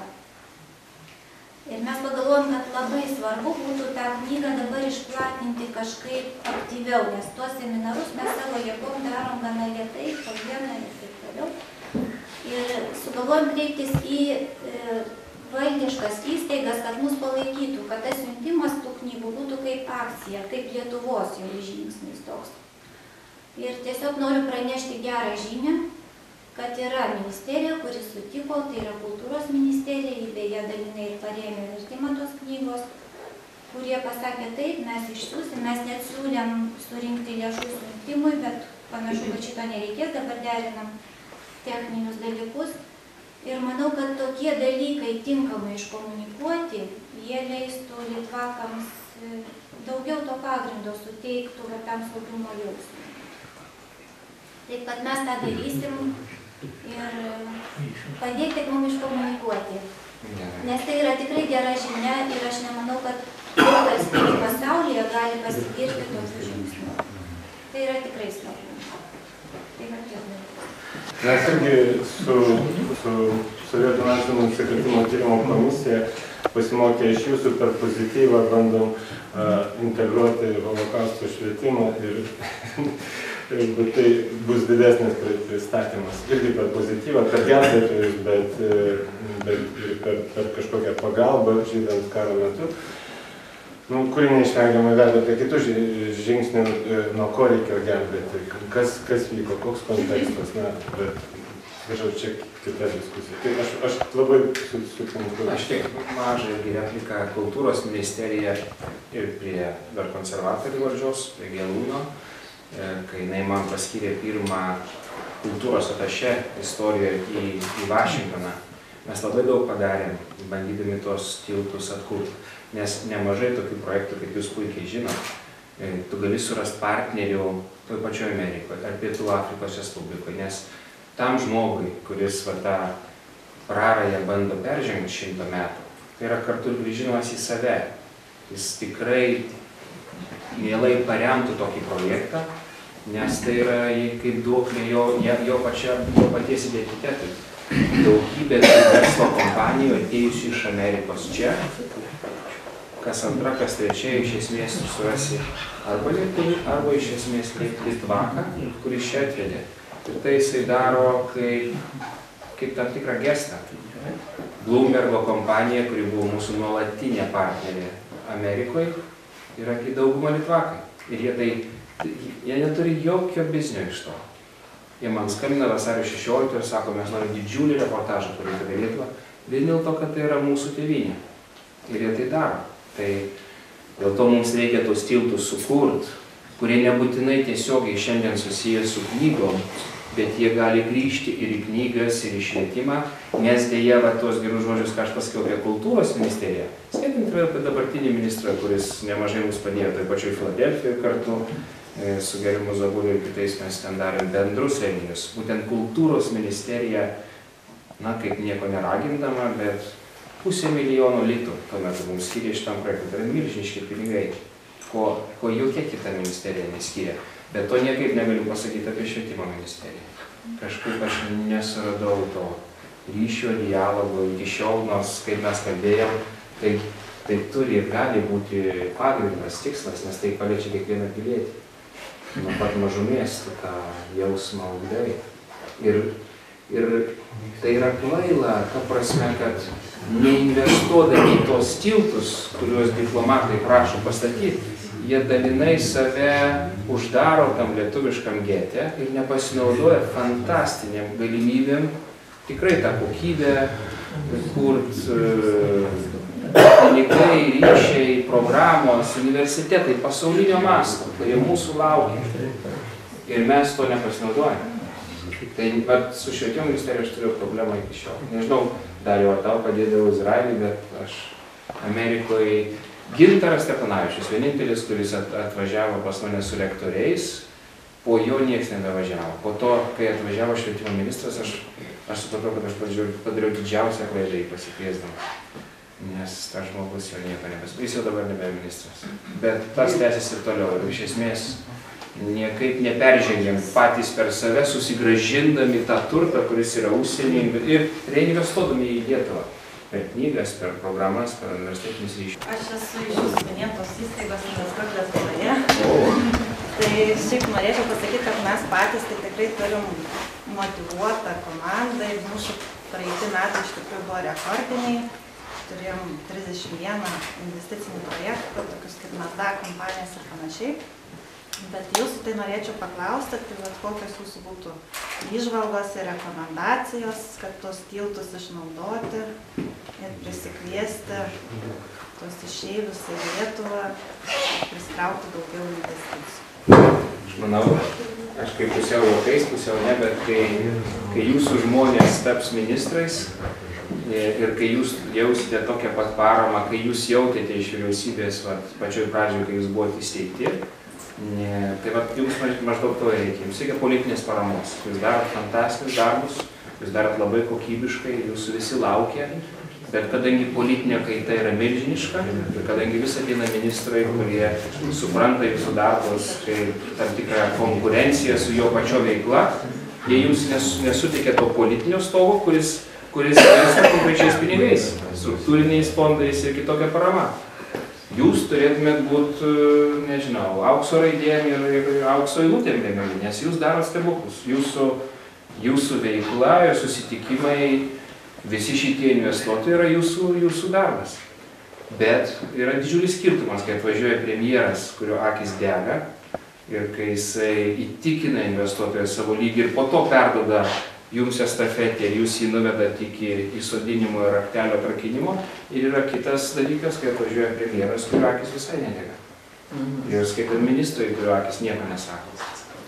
Speaker 7: Ir mes pagalvojom, kad labai svarbu būtų tą knygą dabar išplatinti kažkaip aktyviau, nes tuos seminarus mes savo jėgom darom gana lėtai, po vieną ir taip toliau. Ir sugalvojom kreiptis į valdiškas įstaigas, kad mus palaikytų, kad tas siuntimas tų knygų būtų kaip akcija, kaip Lietuvos jau žingsnis toks. Ir tiesiog noriu pranešti gerą žinią, kad yra ministerija, kuris sutiko, tai yra kultūros ministerija, jį beje dalinai ir parėmė vertimą tos knygos, kurie pasakė taip, mes išsiųsim, mes net siūlėm surinkti lėšų siuntimui, bet panašu, kad šito nereikės, dabar derinam techninius dalykus. Ir manau, kad tokie dalykai tinkamai iškomunikuoti, jie leistų litvakams daugiau to pagrindo suteiktų tam saugumo jausmui. Taip, kad mes tą darysim ir padėkit mums iškomunikuoti. Nes tai yra tikrai gera žinia ir aš nemanau, kad daug valstybių pasaulyje gali pasigirti tokių žingsnių. Tai yra tikrai svarbu. Tai yra tiek dalykas.
Speaker 1: Mes irgi su Sovietų nacijų nusikaltimų tyrimo komisija pasimokę iš jūsų per pozityvą bandom integruoti holokausto švietimą ir bet tai bus didesnis pristatymas. Irgi per pozityvą, per gelbėtojus, bet ir per kažkokią pagalbą žydams karo metu, kuri neišvengiamai veda prie kitų žingsnių, nuo ko reikėjo gelbėti, kas vyko, koks kontekstas, bet kažkaip čia kita diskusija. Tai aš labai sutinku.
Speaker 2: Aš tiek mažą irgi repliką kultūros ministerija ir prie dar konservatorių valdžios, prie Gelūno, kai jinai man paskyrė pirmą kultūros atašė istorijoje į Vašingtoną, mes labai daug padarėm, bandydami tos tiltus atkurti. Nes nemažai tokių projektų, kaip jūs puikiai žinot, tu gali surasti partnerių toj pačioje Amerikoje ar Pietų Afrikos Respublikoje, nes tam žmogui, kuris tą prarąją bando peržengti 100 metų, tai yra kartu ir grįžimas į save. Jis tikrai mielai paremtų tokį projektą, nes tai yra kaip duoklė jo paties identitetui. Daugybė verslo kompanijų atėjusių iš Amerikos čia, kas antra, kas trečia, iš esmės surasi arba lietuvį, arba iš esmės litvaką, kuris čia atvedė. Ir tai jisai daro kaip tam tikrą gestą. Bloombergo kompanija, kuri buvo mūsų nuolatinė partnerė Amerikoje, yra dauguma litvakai. Ir jie neturi jokio biznio iš to. Jie man skambina vasario 16 ir sako, mes norim didžiulį reportažą padaryti apie Lietuvą, vien dėl to, kad tai yra mūsų tėvynė. Ir jie tai daro. Tai dėl to mums reikia tos tiltus sukurt, kurie nebūtinai tiesiogiai šiandien susiję su knygom, bet jie gali grįžti ir į knygas, ir į švietimą, nes dėja, tuos gerus žodžius, ką aš pasakiau apie kultūros ministeriją, skaitant ir apie dabartinį ministrą, kuris nemažai mums padėjo, tai pačioj Filadelfijoje kartu, su Gerimu Zabuliu ir kitais mes ten darėm bendrus renginius. Būtent kultūros ministerija, kaip nieko neragindama, bet 500 000 litų tuo metu mums skyrė šitam projektui. Tai yra milžiniški pinigai, ko jokia kita ministerija neskyrė. Bet to niekaip negaliu pasakyti apie švietimo ministeriją. Kažkaip aš nesuradau to ryšio, dialogo iki šiol, nors kaip mes kalbėjom, tai turi ir gali būti pagrindas, tikslas, nes tai paliečia kiekvieną pilietį. Nuo pat mažumės tą jausmą ugdai. Ir tai yra kvaila, ta prasme, kad neinvestuodami į tos tiltus, kuriuos diplomatai prašo pastatyti, jie dalinai save uždaro tam lietuviškam gete ir nepasinaudoja fantastiniam galimybėm tikrai tą kokybę kurt pinigai, ryšiai, programos, universitetai, pasaulinio masto, kurie mūsų laukia. Ir mes to nepasinaudojame. Tai su švietimo ministerija aš turiu problemą iki šiol. Nežinau, Dariau, ar tau padėdavau Izraelį, bet aš Amerikoje Gintaras Stepanavičius, vienintelis, kuris atvažiavo pas mane su rektoriais, po jo nieks nebevažiavo. Po to, kai atvažiavo švietimo ministras, aš supratau, kad aš padariau didžiausią klaidą jį pasikviesdamas. Nes tas žmogus jau nieko nebesupratė. Jis jau dabar nebe ministras. Bet tas tęsiasi ir toliau. Ir iš esmės niekaip neperžengiam patys per save, susigrąžindami tą turtą, kuris yra užsienį ir reinvestuodami į Lietuvą. Per knygas, per programas, per universitetinius ryšius.
Speaker 8: Aš esu iš jūsų minėtos įstaigos Investuok Lietuvoje. Tai šiaip norėčiau pasakyti, kad mes patys tai tikrai turim motyvuotą komandą ir mūsų praeiti metai iš tikrųjų buvo rekordiniai. Turėjom 31 investicinį projektą, tokius kaip Nasdaq kompanijas ir panašiai. Bet jūsų tai norėčiau paklausti, tai kokios jūsų būtų įžvalgos ir rekomendacijos, kad tos tiltus išnaudoti ir prisikviesti tos išeivius į Lietuvą, pristraukti daugiau investicijų.
Speaker 2: Aš manau, aš kaip pusiau juokais, pusiau ne, bet kai jūsų žmonės taps ministrais, ir kai jūs jausite tokią pat paramą, kai jūs jautėte iš vyriausybės pačioj pradžioje, kai jūs buvote įsteigti, tai jums maždaug to reikia. Jums reikia politinės paramos. Jūs darot fantastinius darbus, jūs darot labai kokybiškai, jūsų visi laukia, bet kadangi politinė kaita yra milžiniška ir kadangi vis ateina ministrai, kurie supranta jūsų darbus kaip tam tikrą konkurenciją su jo pačio veikla, jie jums nesuteikia to politinio stovo, kuris yra konkrečiais pinigais, struktūriniais fondais ir kitokia parama. Jūs turėtumėt būti, nežinau, aukso raidėm ir aukso eilutėm remiami, nes jūs darot stebuklus. Jūsų veikla ir susitikimai, visi šitie investuotojai yra jūsų darbas. Bet yra didžiulis skirtumas, kai atvažiuoja premjeras, kurio akis dega, ir kai jisai įtikina investuotoją savo lygį ir po to perduoda jums estafetė ir jūs jį nuvedat iki įsodinimo ir raktelio atrakinimo. Ir yra kitas dalykas, kai atvažiuoja premjeras, kurio akis visai nedega. Ir skaitant ministrai, kurio akis nieko nesako.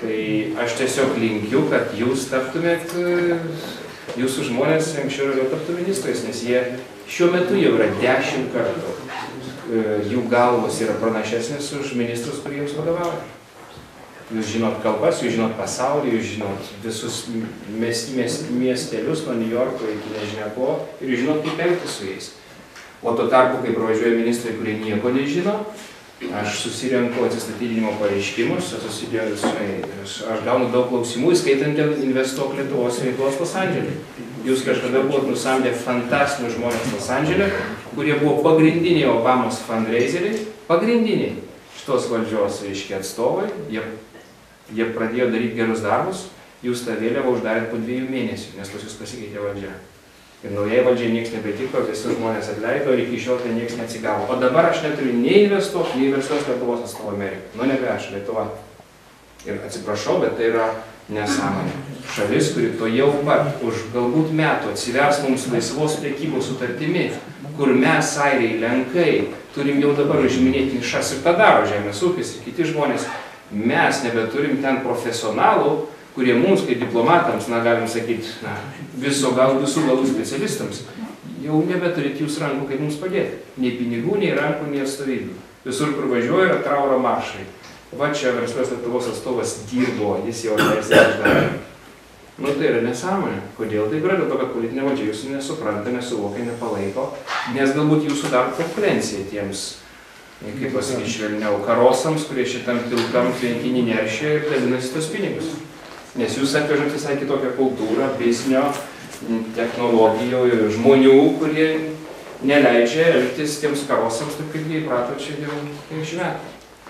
Speaker 2: Tai aš tiesiog linkiu, kad jūs taptumėt, jūsų žmonės anksčiau ir vėliau taptų ministrais, nes jie šiuo metu jau yra 10 kartų. Jų galvos yra pranašesnės už ministrus, kurie jums vadovauja. Jūs žinot kalbas, jūs žinot pasaulį, jūs žinot visus miestelius nuo New Yorko iki nežinia ko ir jūs žinot, kaip elgtis su jais. O tuo tarpu, kai pravažiuoja ministrai, kurie nieko nežino, aš susirenku atsistatydinimo pareiškimus, aš gaunu daug klausimų, įskaitant Investuok Lietuvos veiklos Los Andžele. Jūs kažkada buvot nusamdę fantastinius žmonės Los Andžele, kurie buvo pagrindiniai Obamos fundraiseriai, pagrindiniai šitos valdžios, reiškia, atstovai, jie pradėjo daryti gerus darbus, jūs tą vėliavą uždarėt po 2 mėnesių, nes pas jūs pasikeitė valdžia. Ir naujai valdžiai niekas nebetiko, visi žmonės atleido ir iki šiol tai niekas neatsigavo. O dabar aš neturiu nei Investuok, nei Verslios Lietuvos atstovų Amerikai. Nu nebe aš, Lietuva. Ir atsiprašau, bet tai yra nesąmonė. Šalis, kuri to jau pat už galbūt metų atsivers mums laisvos prekybos sutartimi, kur mes, airiai, lenkai, turim jau dabar užiminėti nišas ir tą daro žemės ūkis ir kiti žmonės. Mes nebeturim ten profesionalų, kurie mums, kaip diplomatams, galim sakyti, visų galų specialistams, jau nebeturit jūs rankų, kaip mums padėti. Nei pinigų, nei rankų, nei atstovybių. Visur, kur važiuoja, yra trauro maršai. Va čia Verslios Lietuvos atstovas dirbo, jis jau uždarė. Nu tai yra nesąmonė. Kodėl taip yra? Dėl to, kad politinė valdžia jūsų nesupranta, nesuvokia, nepalaiko, nes galbūt jūsų daro konkurencija tiems, kaip pasakyti švelniau, karosams, kurie šitam pilkam tvenkinį neršia ir dalinasi tos pinigus. Nes jūs atvežat visai kitokią kultūrą, biznio, technologijų ir žmonių, kurie neleidžia elgtis tiems karosams, taip kaip jie įprato čia jau 50 metų.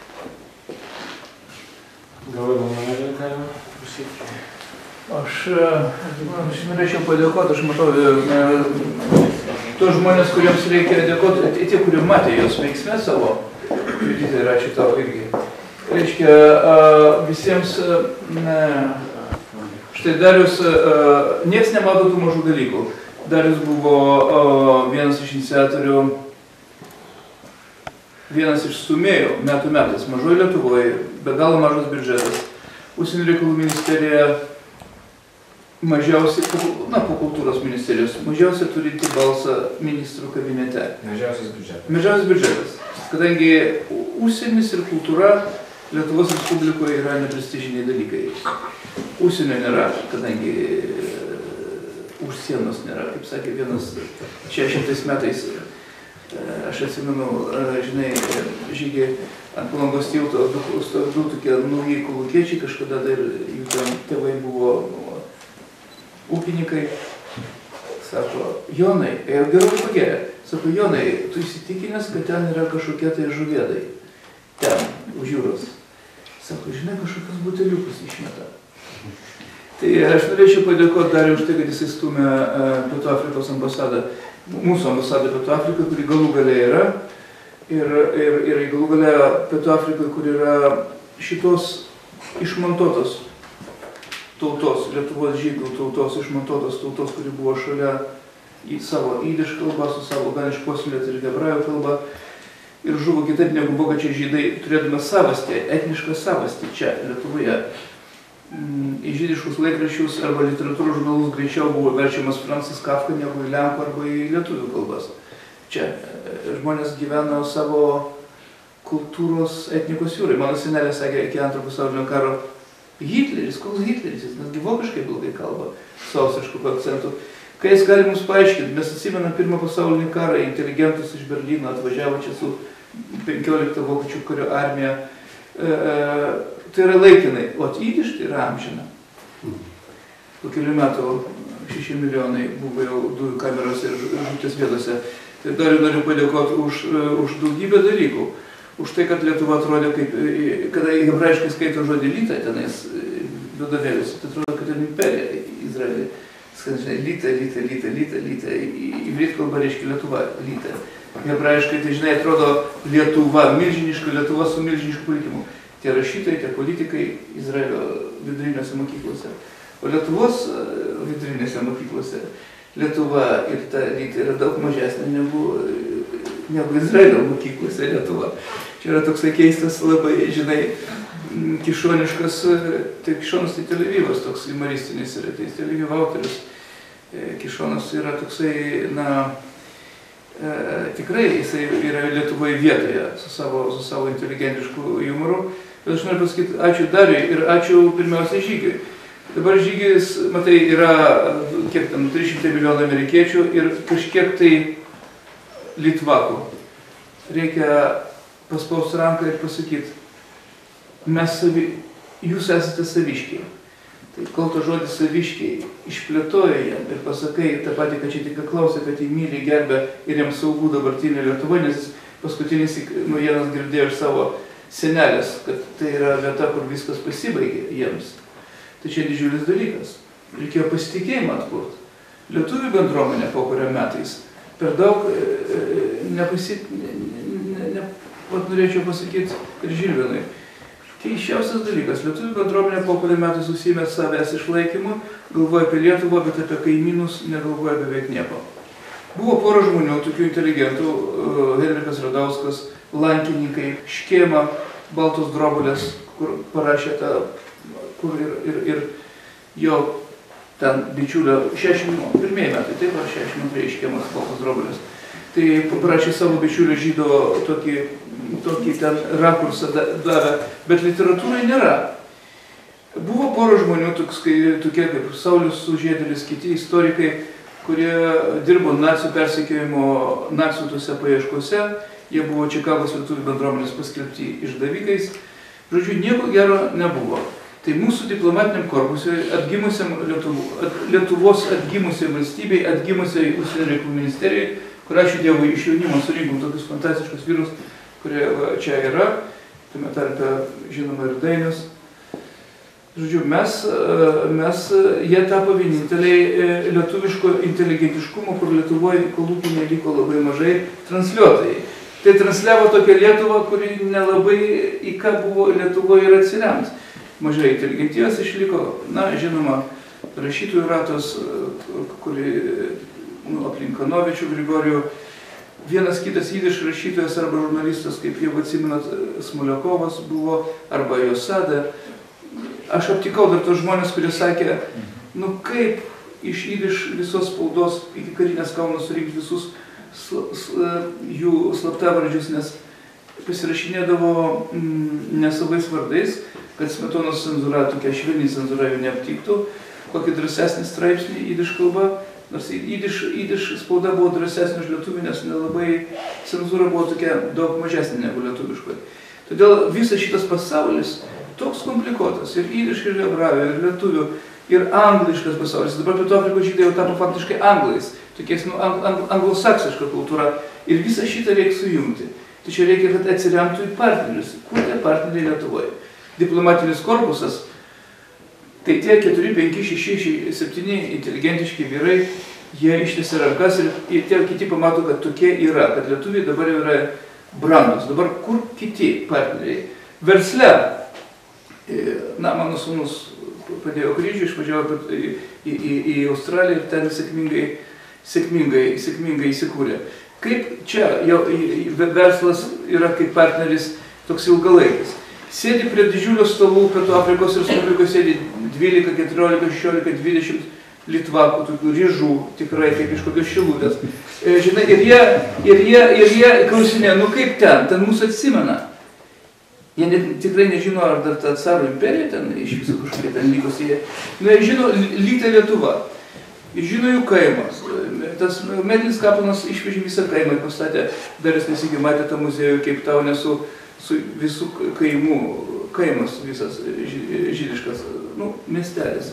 Speaker 1: Gal ir norėjau ką jau prašyti?
Speaker 9: Aš norėčiau padėkoti, aš matau tos žmonės, kuriems reikia dėkoti, tie, kurie matė jos veiksmę savo, Judita ir ačiū tau irgi. Reiškia, visiems, štai Darius, nieks nemato tų mažų dalykų. Darius buvo vienas iš iniciatorių, vienas iš stumėjų metų metais, mažoje Lietuvoje, be galo mažas biudžetas. Užsienio reikalų ministerija mažiausiai, po kultūros ministerijos, mažiausiai turinti balsą ministrų kabinete.
Speaker 2: Mažiausias biudžetas.
Speaker 9: Mažiausias biudžetas. Kadangi užsienis ir kultūra Lietuvos Respublikoje yra neprestižiniai dalykai. Užsienio nėra, kadangi už sienos nėra. Kaip sakė vienas 60 metais, aš atsimenu, žinai, žygį ant Palangos tilto, du tokie nauji kolūkiečiai, kažkada dar jų ten tėvai buvo ūkininkai. Sako, Jonai, gerai pagerė. Sako, Jonai, tu įsitikinęs, kad ten yra kažkokie tai žuvėdai. Ten, už jūros. Sako, žinai, kažkokius buteliukus išmeta. Tai aš norėčiau padėkoti Dariui už tai, kad jisai stumė Pietų Afrikos ambasadą, mūsų ambasadą Pietų Afrikoje, kuri galų gale yra. Ir galų gale Pietų Afrikoje, kur yra šitos išmontuotos tautos, Lietuvos žydų tautos, išmontuotos tautos, kuri buvo šalia į savo įdiš kalbą, su savo gan išpuoselėta ir hebrajų kalba. Ir žuvo kitaip negu vokiečiai žydai, turėdami savastį, etnišką savastį čia, Lietuvoje. Į žydiškus laikraščius arba literatūros žurnalus greičiau buvo verčiamas Francis Kafka negu į lenkų arba į lietuvių kalbas. Čia žmonės gyveno savo kultūros etnikos jūrai. Mano senelė sakė, iki Antro pasaulinio karo, Hitleris, koks Hitleris, jis netgi vokiškai blogai kalba, su austrišku akcentu. Kai jis gali mums paaiškinti, mes atsimenam Pirmą pasaulinį karą, inteligentus iš Berlyno atvažiavo čia su 15 vokiečių kario armija. Tai yra laikinai, o įdiš tai yra amžina. Po kelių metų 6 milijonai buvo jau dujų kamerose ir žūties vietose. Tai dar noriu padėkoti už daugybę dalykų. Už tai, kad Lietuva atrodė kaip, kada hebrajiškai skaito žodį lyta tenais vadovėliuose, tai atrodo, kad yra imperija Izraelį. Skandžiai, lyta. Ivrit kalba reiškia Lietuva, lyta. Hebrajiškai, tai žinai, atrodo Lietuva, milžiniška Lietuva su milžinišku palikimu. Tie rašytojai, tie politikai Izraelio vidurinėse mokyklose. O Lietuvos vidurinėse mokyklose Lietuva ir ta lyta yra daug mažesnė negu Izraelio mokyklose Lietuva. Čia yra toksai keistas labai, žinai, kišoniškas, tai Kišonas tai Tel Avivas, toks humoristinis yra, tai Tel Avivo autorius. Kišonas yra toksai, tikrai jisai yra Lietuvoje vietoje su savo inteligentišku humoru. Bet aš noriu pasakyti ačiū Dariui ir ačiū pirmiausia Žygiui. Dabar Žygis, matai, yra kiek tam 300 milijonų amerikiečių ir kažkiek tai litvakų. Reikia paspausti ranką ir pasakyti, jūs esate saviškiai. Tai kol to žodis saviškiai išplėtoja jam ir pasakai tą patį, kad čia tik klausė, kad jį myli, gerbė ir jam saugų dabartinė Lietuva, nes paskutinis naujienas girdėjo iš savo senelės, kad tai yra vieta, kur viskas pasibaigė jiems. Tai čia didžiulis dalykas. Reikėjo pasitikėjimą atkurti. Lietuvių bendruomenė po kurio metais per daug norėčiau pasakyti ir Žilvinui. Keiščiausias dalykas. Lietuvių bendruomenė po kurio metais užsiėmė savęs išlaikymu, galvoja apie Lietuvą, bet apie kaimynus negalvoja beveik nieko. Buvo pora žmonių, tokių inteligentų, Henrikas Radauskas, lankininkai, Škėma, Baltos drobulės, kur parašė tą, kur ir jo ten bičiulio 61 metai, taip ar 62 Škėmas, Baltos drobulės. Tai parašė savo bičiulio žydo tokį ten rakursą davę, bet literatūrai nėra. Buvo pora žmonių, tokie kaip Saulius Sužiedėlis, kiti istorikai, kurie dirbo nacių persekiojimo nacių tose paieškose. Jie buvo Čikagos lietuvių bendruomenės paskelbti išdavikais. Žodžiu, nieko gero nebuvo. Tai mūsų diplomatiniam korpusui, Lietuvos atgimusiai valstybei, atgimusiai užsienio reikalų ministerijai, kur ačiū Dievui iš jaunimo surinkom tokius fantastiškus vyrus, kurie čia yra, tuomet tarpe žinoma ir Dainius. Žodžiu, jie tapo vieninteliai lietuviško inteligentiškumo, kur Lietuvoje kolūkinė liko labai mažai, transliuotojai. Tai transliavo tokią Lietuvą, kuri nelabai į ką buvo Lietuvoje ir atsiremt. Mažai inteligentijos išliko, žinoma, rašytojų ratos, kuri aplink Kanovičių, Grigorijų, vienas kitas jidiš rašytojas arba žurnalistas, kaip jau atsimenat, Smoliakovas buvo, arba Josada. Aš aptikau dar tos žmonės, kurie sakė, kaip iš jidiš visos spaudos iki karinės Kauno surinkti visus jų slaptavardžius, nes pasirašinėdavo nesavais vardais, kad Smetonos cenzūra, tokia švelni cenzūra jų neaptiktų, kokį drąsesnį straipsnį jidiš kalba, nors jidiš spauda buvo drąsesnė už lietuvių, nes nelabai cenzūra buvo tokia daug mažesnė negu lietuviškoji. Todėl visas šitas pasaulis toks komplikuotas, ir jidiš, ir hebrajų, ir lietuvių, ir angliškas pasaulis. Dabar Pietų Afrikos žydai jau tapo faktiškai anglais, tokiais anglosaksiška kultūra, ir visą šitą reikia sujungti. Tai čia reikia, kad atsiremtų į partnerius. Kur tie partneriai Lietuvoje? Diplomatinis korpusas, tai tie 4, 5, 6, 7 inteligentiški vyrai, jie ištiesia rankas ir tie kiti pamato, kad tokie yra, kad lietuviai dabar jau yra brandus. Dabar kur kiti partneriai? Versle, mano sūnus padėjo kryžių, išvažiavo į Australiją ir ten sėkmingai įsikūrė. Kaip čia jau verslas yra kaip partneris toks ilgalaikis? Sėdi prie didžiulio stalų Pietų Afrikos Respublikos, sėdi 12, 14, 16, 20 litvakų, tokių ryžų, tikrai kaip iš kokios šilutės. Žinai, ir jie klausinė, kaip ten mūsų atsimena. Jie tikrai nežino, ar dar ta carų imperija ten iš viso kažkokia ten likusi. Jie žino Lytė Lietuva, žino jų kaimas. Tas medinis kaplanas išvežė visą kaimą ir pastatė, dar jis nesikį matė tą muziejų, kaip tau nesu su visų kaimų, kaimas visas žydiškas, miestelis.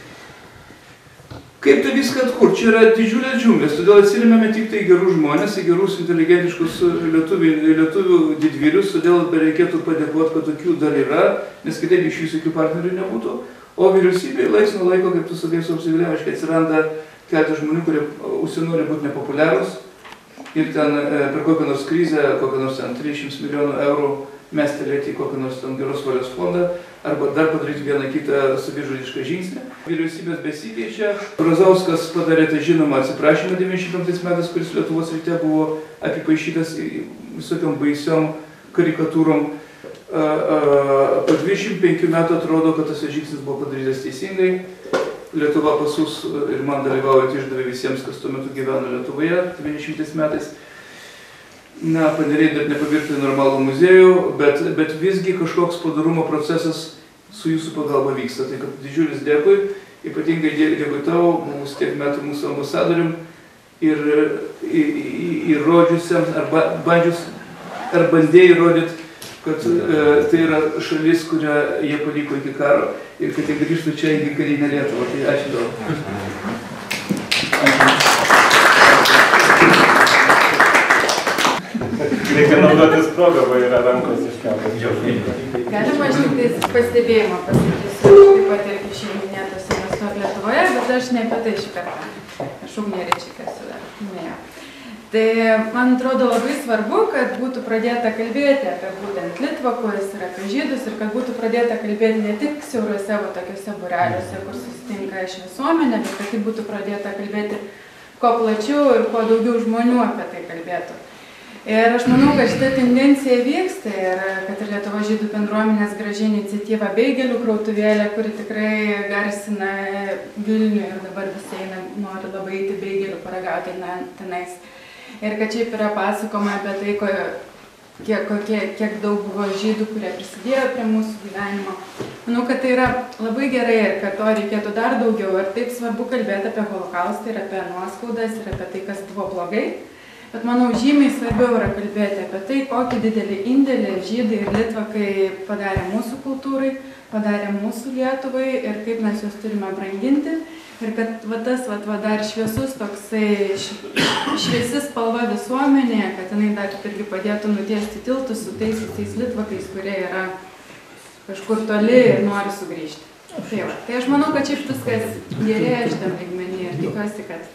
Speaker 9: Kaip tai viską atkur? Čia yra didžiulės džiunglės, todėl atsirėmėme tik tai gerus žmonės, gerus inteligentiškus lietuvių didvyrius, todėl reikėtų padėkoti, kad tokių dar yra, nes kitaip iš jų jokių partnerių nebūtų. O vyriausybėje laiks nuo laiko, kaip tu sakai, suapsivilėmiškai atsiranda keletą žmonių, kurie užsinori būti nepopuliarūs. Ir ten per kokią nors krizę, kokią nors 300 milijonų eurų mestelėti į kokią nors geros valios fondą, arba dar padaryti vieną kitą savižudišką žingsnį. Vyriausybės besikeičia. Brazauskas padarė tai žinoma atsiprašymą 95 metais, kuris Lietuvos ryte buvo apipaišytas visokiom baisiom karikatūrom. po 25 metų atrodo, kad tas žingsnis buvo padarytas teisingai. Lietuva pasus ir man dalyvaujant išdavė visiems, kas tuo metu gyveno Lietuvoje 90 metais. Na, Paneriai dar nepavirto į normalų muziejų, bet visgi kažkoks padarumo procesas su jūsų pagalba vyksta. Tai kad didžiulis dėkui, ypatingai dėkui tau, mūsų tiek metų mūsų ambasadorium ir įrodžiusiam, ar bandėjai įrodyti, kad tai yra šalis, kurią jie paliko iki karo ir kad jie grįžtų čia į karinę Lietuvą. Tai ačiū daug.
Speaker 1: Reikia naudotis progą, va yra rankos iškeltos.
Speaker 10: Galima aš tik tais pastebėjimą pasakysiu, taip pat irgi šeiminėtos investuok Lietuvoje, bet aš ne apie tai šį kartą. Aš Ugnė Rečikas minėjau. Tai man atrodo labai svarbu, kad būtų pradėta kalbėti apie būtent litvakus ir apie žydus ir kad būtų pradėta kalbėti ne tik siauruose tokiuose būreliuose, kur susitinka iš visuomenė, bet kad tai būtų pradėta kalbėti kuo plačiau ir kuo daugiau žmonių apie tai kalbėtų. Ir aš manau, kad šita tendencija vyksta ir kad ir Lietuvos žydų bendruomenės graži iniciatyva Beigelių krautuvėlė, kuri tikrai garsina Vilnių ir dabar visi nori labai eiti beigelių paragauti tenais. Ir kad šiaip yra pasakoma apie tai, kiek daug buvo žydų, kurie prisidėjo prie mūsų gyvenimo. Manau, kad tai yra labai gerai ir kad to reikėtų dar daugiau. Ir taip svarbu kalbėti apie holokaustą ir apie nuoskaudas ir apie tai, kas buvo blogai. Bet manau, žymiai svarbiau yra kalbėti apie tai, kokį didelį indėlį žydai ir litvakai padarė mūsų kultūrai, padarė mūsų Lietuvai ir kaip mes juos turime branginti. Ir kad tas dar šviesus toksai, šviesi spalva visuomenėje, kad jinai dar irgi padėtų nutiesti tiltus su tais litvakais, kurie yra kažkur toli ir nori sugrįžti. Tai aš manau, kad šiaip viskas gerėja šitam lygmenį ir tikiuosi, kad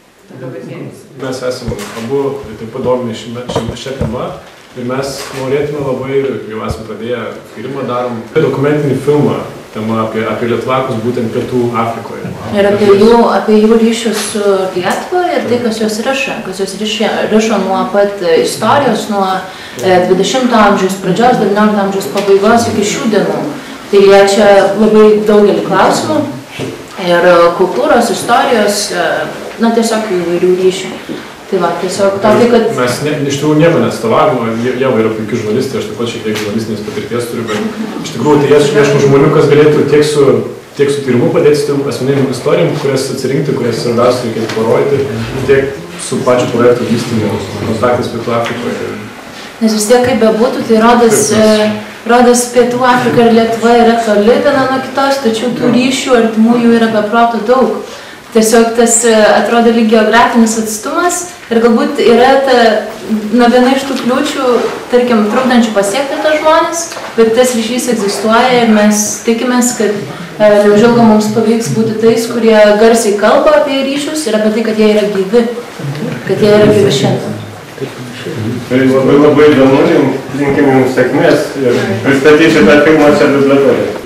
Speaker 6: mes esame abu taip pat domimi šią temą ir mes norėtume labai, jau esame pradėję tyrimą, darom dokumentinį filmą tema apie litvakus būtent Pietų Afrikoje.
Speaker 11: Ir apie jų ryšius su Lietuva ir tai, kas juos rišo nuo pat istorijos, nuo 20 amžiaus pradžios, 19 amžiaus pabaigos iki šių dienų. Tai liečia labai daugelį klausimų ir kultūros, istorijos, tiesiog įvairių ryšių. Tai va, tiesiog tokį, kad... Mes
Speaker 6: iš tikrųjų nieko neatstovavimo, jie yra puikiai žurnalistai, aš taip pat šiek tiek žurnalistinės patirties turiu, bet iš tikrųjų tai ieško žmonių, kas galėtų tiek su tyrimu padėti su asmeniniam istorijom, kurias atsirinkti, kurias svarbiausia reikėtų parodyti, tiek su pačiu projektu vystymu, kontaktas Pietų Afrikoje.
Speaker 11: Nes vis tiek kaip bebūtų, tai rodos Pietų Afrika ir Lietuva yra toli viena nuo kitos, tačiau tų ryšių artimųjų yra be proto daug. Tiesiog tas atrodo lyg geografinis atstumas ir galbūt yra viena iš tų kliūčių, tarkim, trukdančių pasiekti tą žmonės, bet tas ryšys egzistuoja ir mes tikimės, kad neužilgo mums pavyks būti tais, kurie garsiai kalba apie ryšius ir apie tai, kad jie yra gyvi, šiandien.
Speaker 1: Tai labai įdomu, linkim jums sėkmės ir pristatyti šitą filmą čia bibliotekoje.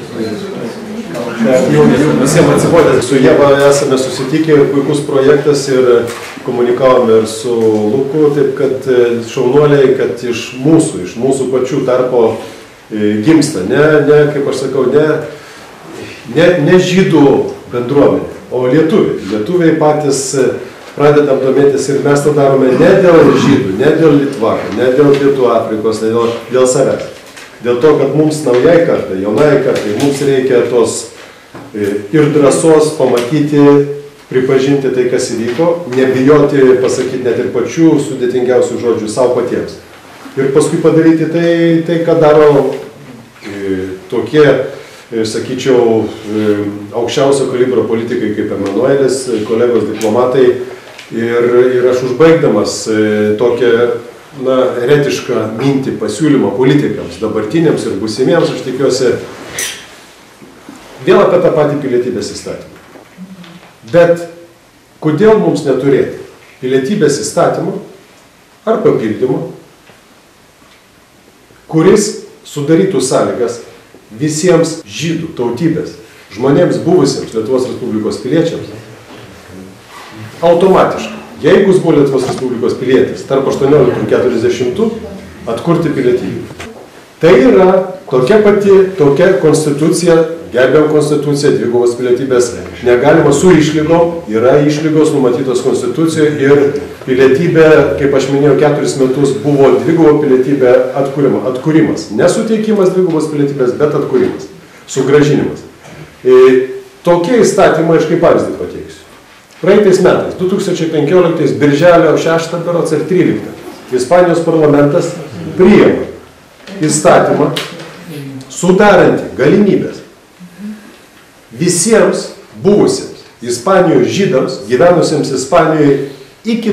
Speaker 6: Visiems atsibodė. Su Ieva esame susitikę ir puikus projektas ir komunikavome ir su Luku, taip kad šaunuoliai, kad iš mūsų pačių tarpo gimsta, kaip aš sakau, ne žydų bendruomenė, o lietuviai. Lietuviai patys pradedam domėtis ir mes tą darome ne dėl žydų, ne dėl litvakų, ne dėl Pietų Afrikos, ne dėl savęs. Dėl to, kad mums naujai kartai, jaunai kartai, mums reikia tos ir drąsos pamatyti, pripažinti tai, kas įvyko, nebijoti pasakyti net ir pačių sudėtingiausių žodžių savo patiems. Ir paskui padaryti tai ką daro tokie, sakyčiau, aukščiausio kalibro politikai kaip Emanuelis, kolegos diplomatai. Ir aš užbaigdamas tokią eretišką mintį pasiūlymą politikams, dabartiniams ir būsimiems, aš tikiuosi, vėl apie tą patį pilietybės įstatymą. Bet kodėl mums neturėti pilietybės įstatymų ar papildymų, kuris sudarytų sąlygas visiems žydų tautybės žmonėms buvusiems Lietuvos Respublikos piliečiams automatiškai, jeigu jis buvo Lietuvos Respublikos pilietis tarp 18 ir 40, atkurti pilietybę. Tai yra Tokia konstitucija, gelbėjom konstituciją, dvigubos pilietybės negalima su išlygom, yra išlygos numatytos konstitucijoje ir pilietybė, kaip aš minėjau, 4 metus buvo dvigubo pilietybė atkūrimas. Nesuteikimas dvigubos pilietybės, bet atkūrimas, sugrąžinimas. Tokie įstatymai, aš kaip pavyzdį pateiksiu. Praeitais metais, 2015 birželio 6 berods ir 13, Ispanijos parlamentas priėmė įstatymą sudarantį galimybės visiems buvusiems Ispanijos žydams, gyvenusiems Ispanijoje iki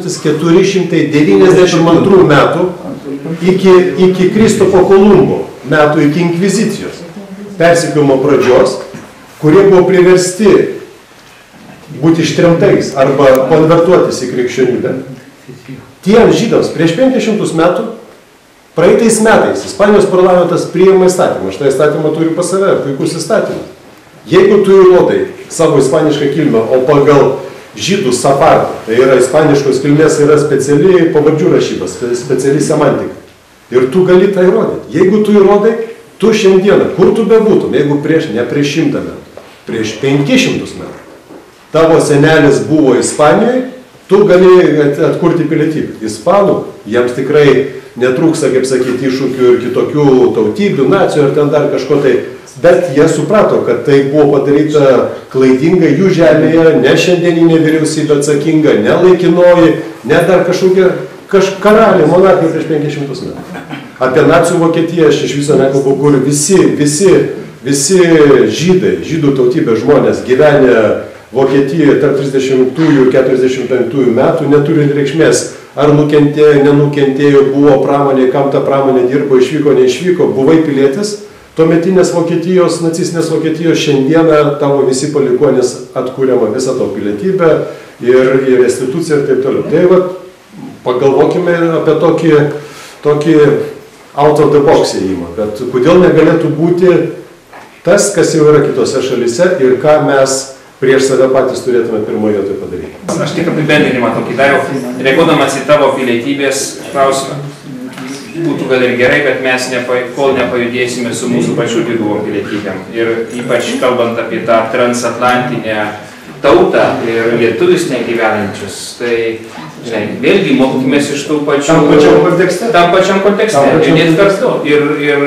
Speaker 6: 1492 metų, iki Kristopo Kolumbo metų, iki inkvizicijos persekiojimo pradžios, kurie buvo priversti būti ištremtais arba konvertuotis į krikščionybę. Tiems žydams prieš 500 metų, praeitais metais, Ispanijos parlamentas priėmė įstatymą. Štai įstatymą turiu pas save, puikus įstatymas. Jeigu tu įrodai savo ispanišką kilmę, o pagal žydų safardą, tai yra ispaniškos kilmės, yra speciali pavardžių rašybas, speciali semantika. Ir tu gali tą įrodyti. Jeigu tu įrodai, tu šiandieną, kur tu bebūtum, jeigu ne prieš 100 metų, prieš 500 metų, tavo senelis buvo Ispanijoje, tu gali atkurti pilietybę. Ispanų, jiems tikrai netrūksta, kaip sakyti, iššūkių ir kitokių tautybių, nacijų ir ten dar kažko tai, bet jie suprato, kad tai buvo padaryta klaidingai jų žemėje, ne šiandieninė vyriausybė atsakinga, ne laikinoji, ne dar kažkokie karaliai, monarchai prieš 500 metų. Apie nacijų Vokietiją aš iš viso nekalbu, kur visi žydai, žydų tautybės žmonės gyvenę Vokietijoje tarp 30-ųjų ir 45-ųjų metų neturi reikšmės, ar nukentėjo, nenukentėjo, buvo pramonė, kam ta pramonė dirbo, išvyko, neišvyko, buvai pilietis, tuometinės Vokietijos, nacistinės Vokietijos, šiandieną tavo visi palikuonys atkūriama visą to pilietybę ir instituciją ir taip toliau. Tai va, pagalvokime apie tokį out of the box įėjimą, bet kodėl negalėtų būti tas, kas jau yra kitose šalyse ir ką mes prieš save patys turėtume pirmoje vietoje padaryti.
Speaker 2: Aš tik apibendrinimą tokį dariau, reaguodamas į tavo pilietybės klausimą. Būtų gal ir gerai, bet mes kol nepajudėsime su mūsų pačių dvigubom pilietybėm. Ir ypač kalbant apie tą transatlantinę tautą ir lietuvius negyvenančius, tai žinai, vėlgi mokykimės iš tų pačių... Tam pačiam kontekste. Ir kartu. Ir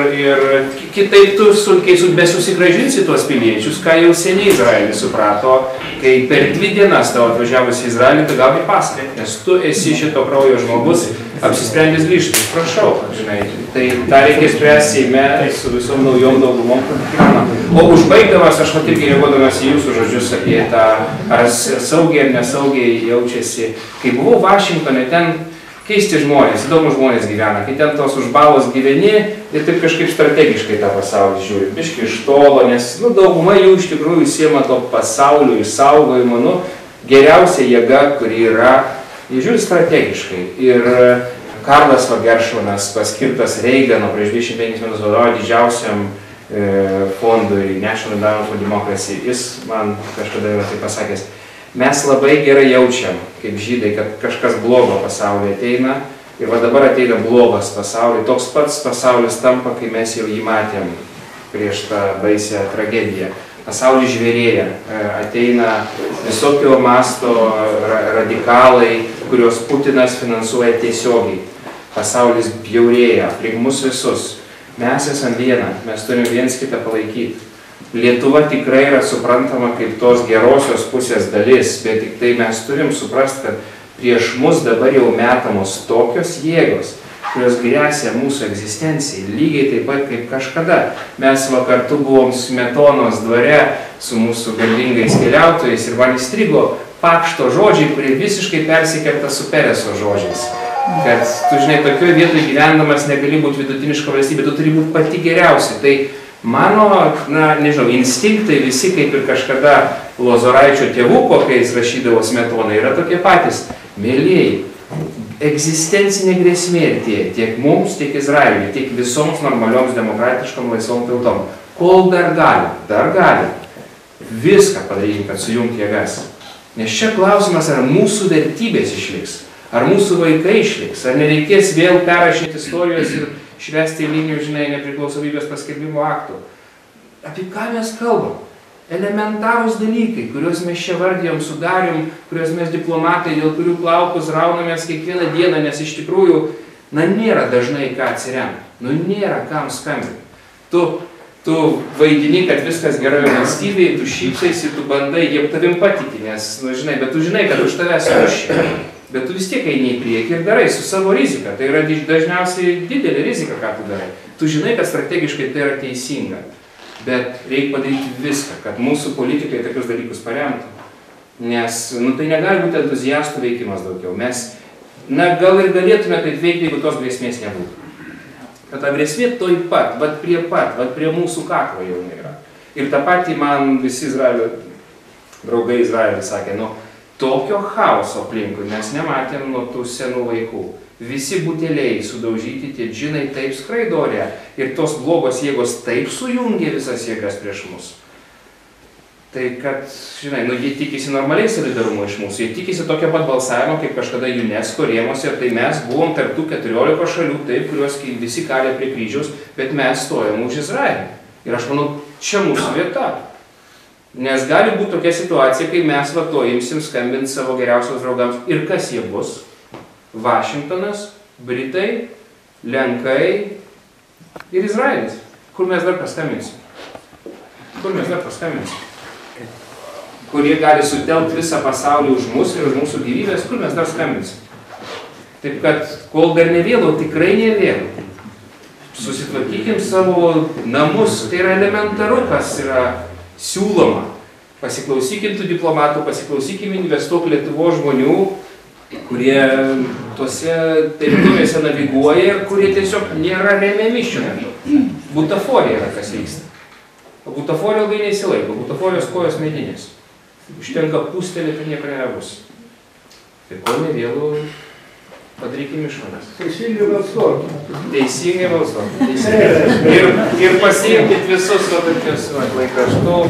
Speaker 2: kitaip tu sunkiai besusigrąžinsi tuos piliečius, ką jau seniai Izraelis suprato, kai per 2 dienas tavo atvažiavus į Izraelį, tu gauni pasą, nes tu esi šito kraujo žmogus, apsisprendęs grįžti. Prašau, žinai, tai tą reikia spręsti Seime su visom naujom daugumom. O užbaigdamas, aš vat irgi reaguodamas į jūsų žodžius apie tą, ar saugiai ar nesaugiai jaučiasi. Kai buvau Vašingtone, ten keisti žmonės, įdomus žmonės gyvena, kai ten tos užbalos gyveni ir taip kažkaip strategiškai tą pasaulį žiūri, biškai iš tolo, nes dauguma jų iš tikrųjų siema to pasaulio išsaugojimo, geriausia jėga, kuri yra, jie žiūri strategiškai. Ir Karlas Geršonas, paskirtas Reigano prieš 25 metus vadovauja didžiausiam fondui National Endowment for Democracy, jis man kažkada yra tai pasakęs, mes labai gerai jaučiam, kaip žydai, kad kažkas blogo pasaulyje ateina ir va dabar ateina blogas pasaulyje, toks pats pasaulis tampa, kai mes jau jį matėm prieš tą baisią tragediją. Pasaulis žvėrėja, ateina visokio masto radikalai, kuriuos Putinas finansuoja tiesiogiai. Pasaulis bjaurėja, aplink mus visus. Mes esam viena, mes turim viens kitą palaikyti. Lietuva tikrai yra suprantama kaip tos gerosios pusės dalis, bet tik tai mes turim suprasti, kad prieš mus dabar jau metamos tokios jėgos, kurios grėsia mūsų egzistencijai, lygiai taip pat kaip kažkada. Mes kartu buvom Smetonos dvare su mūsų galingais keliautojais ir man įstrigo Pakšto žodžiai, kurie visiškai persikerta su Pereso žodžiais. Kad tu, žinai, tokioje vietoje gyvendamas negali būti vidutiniška valstybė, tu turi būti pati geriausia. Tai mano, nežinau, instinktai visi, kaip ir kažkada Lozoraičio tėvuko, kai jis rašydavo Smetoną, yra tokie patys. Mėlieji, egzistencinė grėsmė tiek mums, tiek Izraeliui, tiek visoms normalioms demokratiškom laisvom tautom. Kol dar gali, viską padarykim, kad sujungti jėgas. Nes čia klausimas, ar mūsų vertybės išliks, ar mūsų vaikai išliks, ar nereikės vėl perrašyti istorijos švęsti eilinių, žinai, nepriklausomybės paskelbimo aktų. Apie ką mes kalbam? Elementarūs dalykai, kuriuos mes čia vardijom, sudarėm, kuriuos mes diplomatai, dėl kurių plaukus raunamės kiekvieną dieną, nes iš tikrųjų, nėra dažnai ką atsiremti, nėra kam skambinti. Tu vaidini, kad viskas gerai valstybėje, tu šypsaisi, tu bandai, jie tavim patiki, nes, žinai, bet tu žinai, kad už tavęs tuščia. Bet tu vis tiek eini į priekį ir darai su savo rizika. Tai yra dažniausiai didelė rizika, ką tu darai. Tu žinai, kad strategiškai tai yra teisinga. Bet reikia padaryti viską, kad mūsų politikai tokius dalykus paremtų. Nes, tai negali būti entuziastų veikimas daugiau. Mes, gal ir galėtume taip veikti, jeigu tos grėsmės nebūtų. Kad ta grėsmė toj pat, prie mūsų kaklo jau yra. Ir tą patį man visi Izraelio, draugai Izraelį sakė, tokio chaoso aplinkui mes nematėm nuo tų senų laikų. Visi buteliai sudaužyti, tie džinai taip skraido ore ir tos blogos jėgos taip sujungė visas jėgas prieš mus. Tai kad, žinai, jie tikisi normaliai solidarumo iš mūsų, jie tikisi tokio pat balsavimo, kaip kažkada UNESCO rėmose, tai mes buvom tarp tų 14 šalių, taip, kuriuos visi kalė prie kryžiaus, bet mes stojom už Izraelį. Ir aš manau, čia mūsų vieta. Nes gali būti tokia situacija, kai mes imsim skambinti savo geriausios draugams. Ir kas jie bus? Vašingtonas, Britai, Lenkai ir Izraelis. Kur mes dar paskambinsim? Kurie gali sutelkti visą pasaulį už mus ir už mūsų gyvybės, kur mes dar skambinsim? Taip kad, kol dar nevėlu, tikrai nevėlu. Susitvarkykim savo namus, tai yra elementaru, kas yra siūloma. Pasiklausykim tų diplomatų, pasiklausykim investuok Lietuvos žmonių, kurie tose teritorijose naviguoja ir kurie tiesiog nėra remiami šiuo metu. Butaforija yra kas vyksta. O butaforija ilgai neįsilaiko, butaforijos kojos medinės. Užtenka pustelėti, nieko nebus. Tai kol nevėlu, padarykim išvadas. Teisingai balsuokit. Ir pasiimkit visus tokius laikraštų.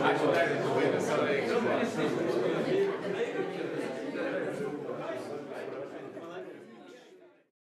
Speaker 9: Ačiū.